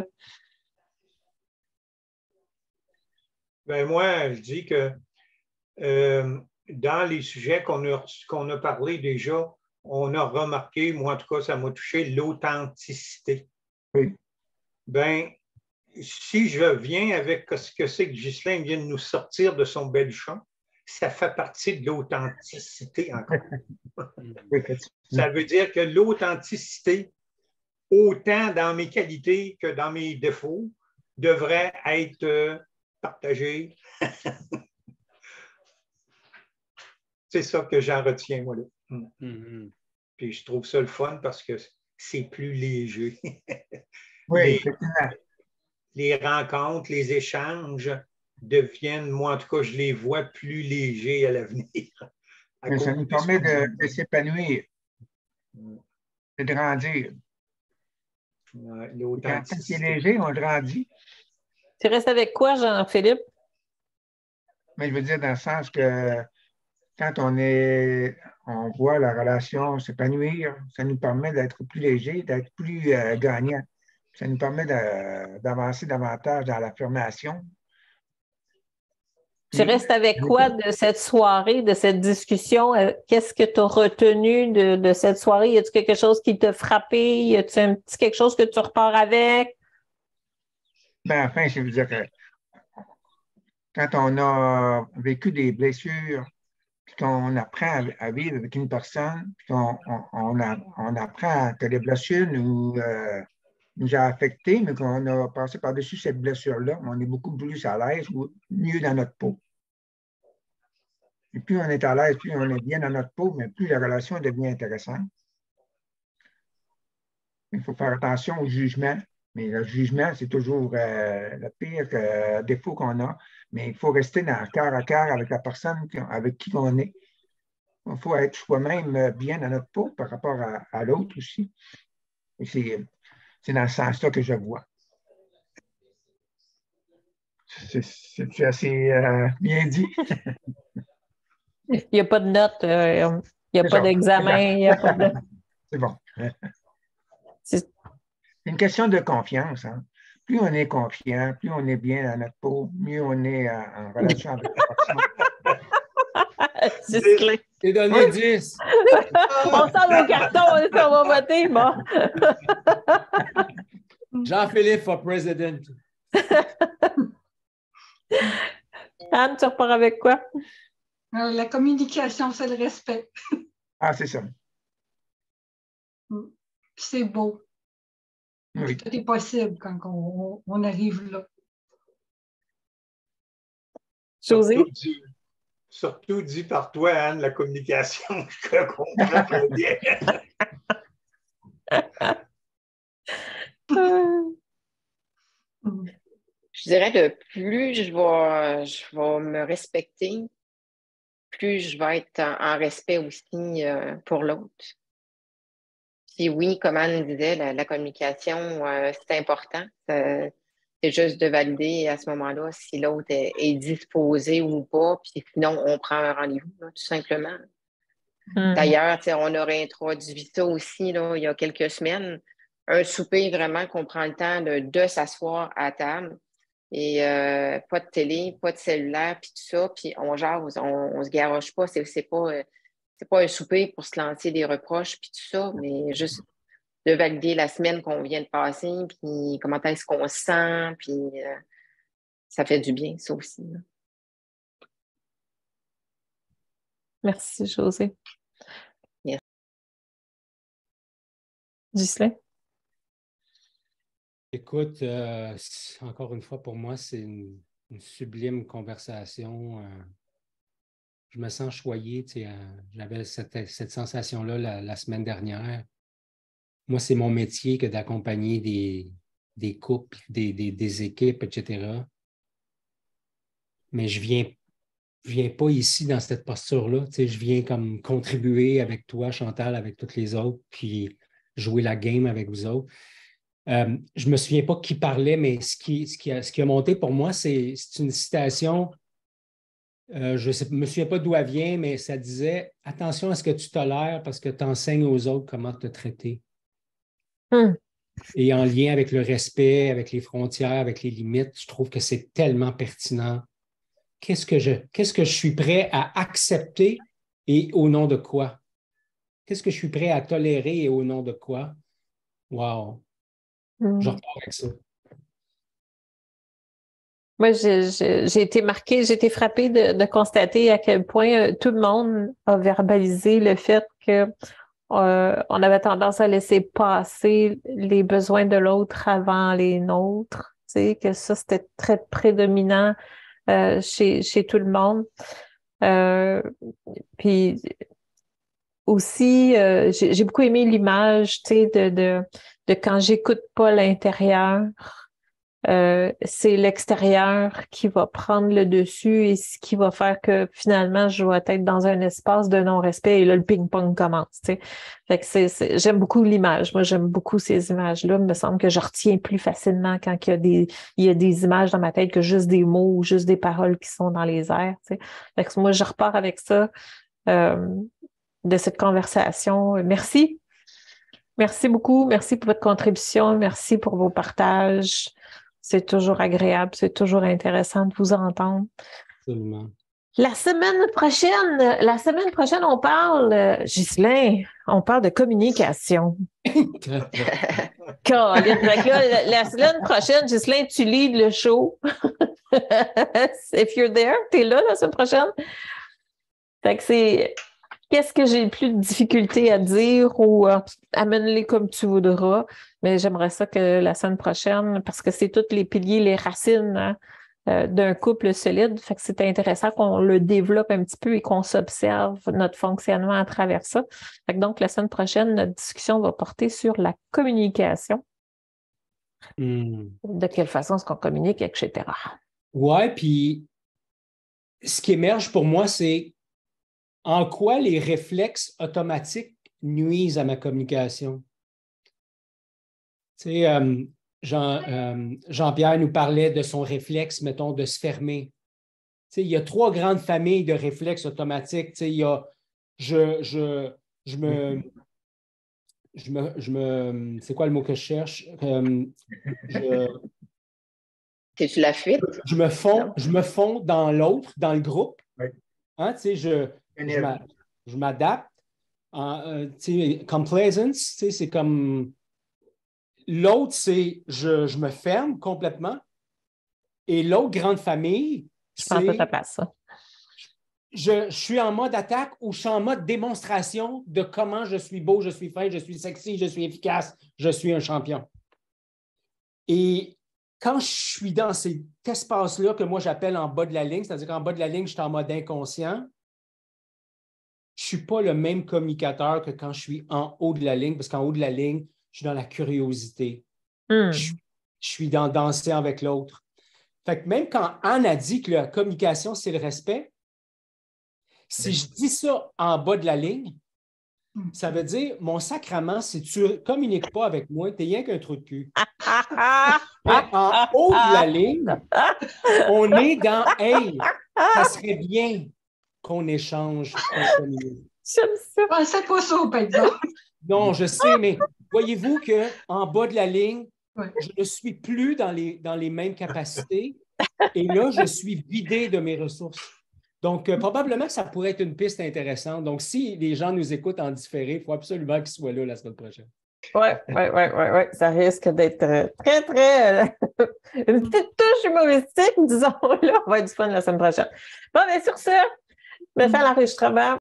Ben moi, je dis que euh, dans les sujets qu'on a, qu'on a parlé déjà, on a remarqué, moi en tout cas, ça m'a touché, l'authenticité. Oui. Ben, si je viens avec ce que c'est que Ghislain vient de nous sortir de son baluchon, ça fait partie de l'authenticité encore. Ça veut dire que l'authenticité, autant dans mes qualités que dans mes défauts, devrait être partagée. C'est ça que j'en retiens, moi. Là. Mm-hmm. Puis je trouve ça le fun parce que c'est plus léger. Oui, les, effectivement. les rencontres, les échanges deviennent, moi en tout cas, je les vois plus légers à l'avenir. Mais ça nous permet de, de s'épanouir, de grandir. Ouais, quand c'est léger, on grandit. Tu restes avec quoi, Jean-Philippe? Mais je veux dire dans le sens que quand on est, on voit la relation s'épanouir, ça nous permet d'être plus léger, d'être plus euh, gagnant. Ça nous permet de, d'avancer davantage dans l'affirmation. Tu restes avec quoi de cette soirée, de cette discussion? Qu'est-ce que tu as retenu de, de cette soirée? Y a-t-il quelque chose qui t'a frappé? Y a-t-il un petit quelque chose que tu repars avec? Ben, enfin, je veux dire que quand on a vécu des blessures, puis qu'on apprend à, à vivre avec une personne, puis qu'on on, on, a, on apprend que les blessures nous, euh, nous ont affectés, mais qu'on a passé par-dessus cette blessure-là, on est beaucoup plus à l'aise ou mieux dans notre peau. Et plus on est à l'aise, plus on est bien dans notre peau, mais plus la relation devient intéressante. Il faut faire attention au jugement. Mais le jugement, c'est toujours euh, le pire euh, défaut qu'on a. Mais il faut rester dans cœur à cœur avec la personne avec qui on est. Il faut être soi-même bien dans notre peau par rapport à, à l'autre aussi. Et c'est, c'est dans ce sens-là que je vois. C'est, c'est assez euh, bien dit. Il n'y a pas de notes, euh, il n'y a C'est pas ça. d'examen, il n'y a pas de... C'est bon. C'est... C'est une question de confiance. Hein. Plus on est confiant, plus on est bien dans notre peau, mieux on est en, en relation avec la personne. Ghislain. T'es donné dix. On sort nos cartons, on, est, on va voter, bon. Jean-Philippe for president. Anne, tu repars avec quoi? Alors, la communication, c'est le respect. Ah, c'est ça. C'est beau. Oui. Tout est possible quand on, on arrive là. José? Surtout dit, surtout dit par toi, Anne, la communication, je te comprends très bien. Je dirais que plus je vais, je vais me respecter, plus je vais être en, en respect aussi euh, pour l'autre. Puis oui, comme Anne disait, la, la communication, euh, c'est important. Euh, c'est juste de valider à ce moment-là si l'autre est, est disposé ou pas. Puis sinon, on prend un rendez-vous, là, tout simplement. Mm. D'ailleurs, on aurait introduit ça aussi là, il y a quelques semaines. Un souper vraiment qu'on prend le temps de, de s'asseoir à table. Et euh, pas de télé, pas de cellulaire, puis tout ça, puis on jase, on, on se garoche pas. C'est, c'est pas... Euh, C'est pas un souper pour se lancer des reproches puis tout ça, mais juste de valider la semaine qu'on vient de passer, puis comment est-ce qu'on se sent, puis euh, ça fait du bien, ça aussi. Là. Merci, José. Merci. Ghislain? Écoute, euh, encore une fois, pour moi, c'est une, une sublime conversation. Euh, je me sens choyé. Tu sais, euh, j'avais cette, cette sensation-là la, la semaine dernière. Moi, c'est mon métier que d'accompagner des, des couples, des, des, des équipes, et cetera. Mais je viens, je viens pas ici dans cette posture-là. Tu sais, je viens comme contribuer avec toi, Chantal, avec toutes les autres, puis jouer la game avec vous autres. Euh, je ne me souviens pas qui parlait, mais ce qui, ce qui, a, ce qui a monté pour moi, c'est, c'est une citation. Euh, je ne me souviens pas d'où elle vient, mais ça disait « Attention à ce que tu tolères parce que tu enseignes aux autres comment te traiter. » Hum. Et en lien avec le respect, avec les frontières, avec les limites, je trouve que c'est tellement pertinent. Qu'est-ce que je, qu'est-ce que je suis prêt à accepter et au nom de quoi? Qu'est-ce que je suis prêt à tolérer et au nom de quoi? Wow! Hum. Je repars avec ça. Moi, j'ai, j'ai, j'ai été marquée, j'ai été frappée de, de constater à quel point tout le monde a verbalisé le fait que euh, on avait tendance à laisser passer les besoins de l'autre avant les nôtres, tu sais, que ça, c'était très prédominant euh, chez, chez tout le monde. Euh, puis, aussi, euh, j'ai, j'ai beaucoup aimé l'image, tu sais, de, de, de quand j'écoute pas l'intérieur, euh, c'est l'extérieur qui va prendre le dessus et ce qui va faire que finalement, je vais être dans un espace de non-respect et là, le ping-pong commence, tu sais. Fait que c'est, c'est, j'aime beaucoup l'image. Moi, j'aime beaucoup ces images-là. Il me semble que je retiens plus facilement quand il y a des, il y a des images dans ma tête que juste des mots ou juste des paroles qui sont dans les airs, tu sais. Fait que moi, je repars avec ça. Euh, de cette conversation. Merci. Merci beaucoup. Merci pour votre contribution. Merci pour vos partages. C'est toujours agréable. C'est toujours intéressant de vous entendre. Absolument. La semaine prochaine, la semaine prochaine, on parle, euh, Ghislain, on parle de communication. Colin, la, la semaine prochaine, Ghislain, tu leads le show. If you're there, t'es là la semaine prochaine. Fait que c'est... Qu'est-ce que j'ai le plus de difficulté à dire ou euh, amène-les comme tu voudras. Mais j'aimerais ça que la semaine prochaine, parce que c'est tous les piliers, les racines hein, euh, d'un couple solide. Fait que c'est intéressant qu'on le développe un petit peu et qu'on s'observe notre fonctionnement à travers ça. Fait que donc, la semaine prochaine, notre discussion va porter sur la communication. Mm. De quelle façon est-ce qu'on communique, et cetera. Ouais, puis ce qui émerge pour moi, c'est en quoi les réflexes automatiques nuisent à ma communication. Tu sais, euh, Jean, euh, Jean-Pierre nous parlait de son réflexe, mettons, de se fermer. Tu sais, il y a trois grandes familles de réflexes automatiques. Tu sais, il y a je, je, je me. Je me, je me c'est quoi le mot que je cherche? Euh, je, C'est-tu la fuite? Je me fonds, je me fonds dans l'autre, dans le groupe. Oui. Hein, tu sais, je. Je m'adapte. Uh, complaisance, c'est comme... L'autre, c'est je, je me ferme complètement. Et l'autre grande famille, je pense que ça passe, ça. Je, je suis en mode attaque ou je suis en mode démonstration de comment je suis beau, je suis fin, je suis sexy, je suis efficace, je suis un champion. Et quand je suis dans cet espace-là que moi j'appelle en bas de la ligne, c'est-à-dire qu'en bas de la ligne, je suis en mode inconscient, je ne suis pas le même communicateur que quand je suis en haut de la ligne, parce qu'en haut de la ligne, je suis dans la curiosité. Mm. Je, je suis dans danser avec l'autre. Fait que même quand Anne a dit que la communication, c'est le respect, si je dis ça en bas de la ligne, ça veut dire, mon sacrement, si tu ne communiques pas avec moi, tu n'es rien qu'un trou de cul. Mais en haut de la ligne, on est dans « Hey, ça serait bien qu'on échange. » J'aime ça. Je pensais pas ça, par exemple. Non, je sais, mais voyez-vous qu'en bas de la ligne, ouais. je ne suis plus dans les, dans les mêmes capacités et là, je suis vidé de mes ressources. Donc, euh, probablement que ça pourrait être une piste intéressante. Donc, si les gens nous écoutent en différé, il faut absolument qu'ils soient là la semaine prochaine. Oui, oui, oui, oui, oui. Ça risque d'être très, très... Euh, une petite touche humoristique, disons. Là, on va être du fun la semaine prochaine. Bon, bien, sur ce, je vais faire l'enregistrement.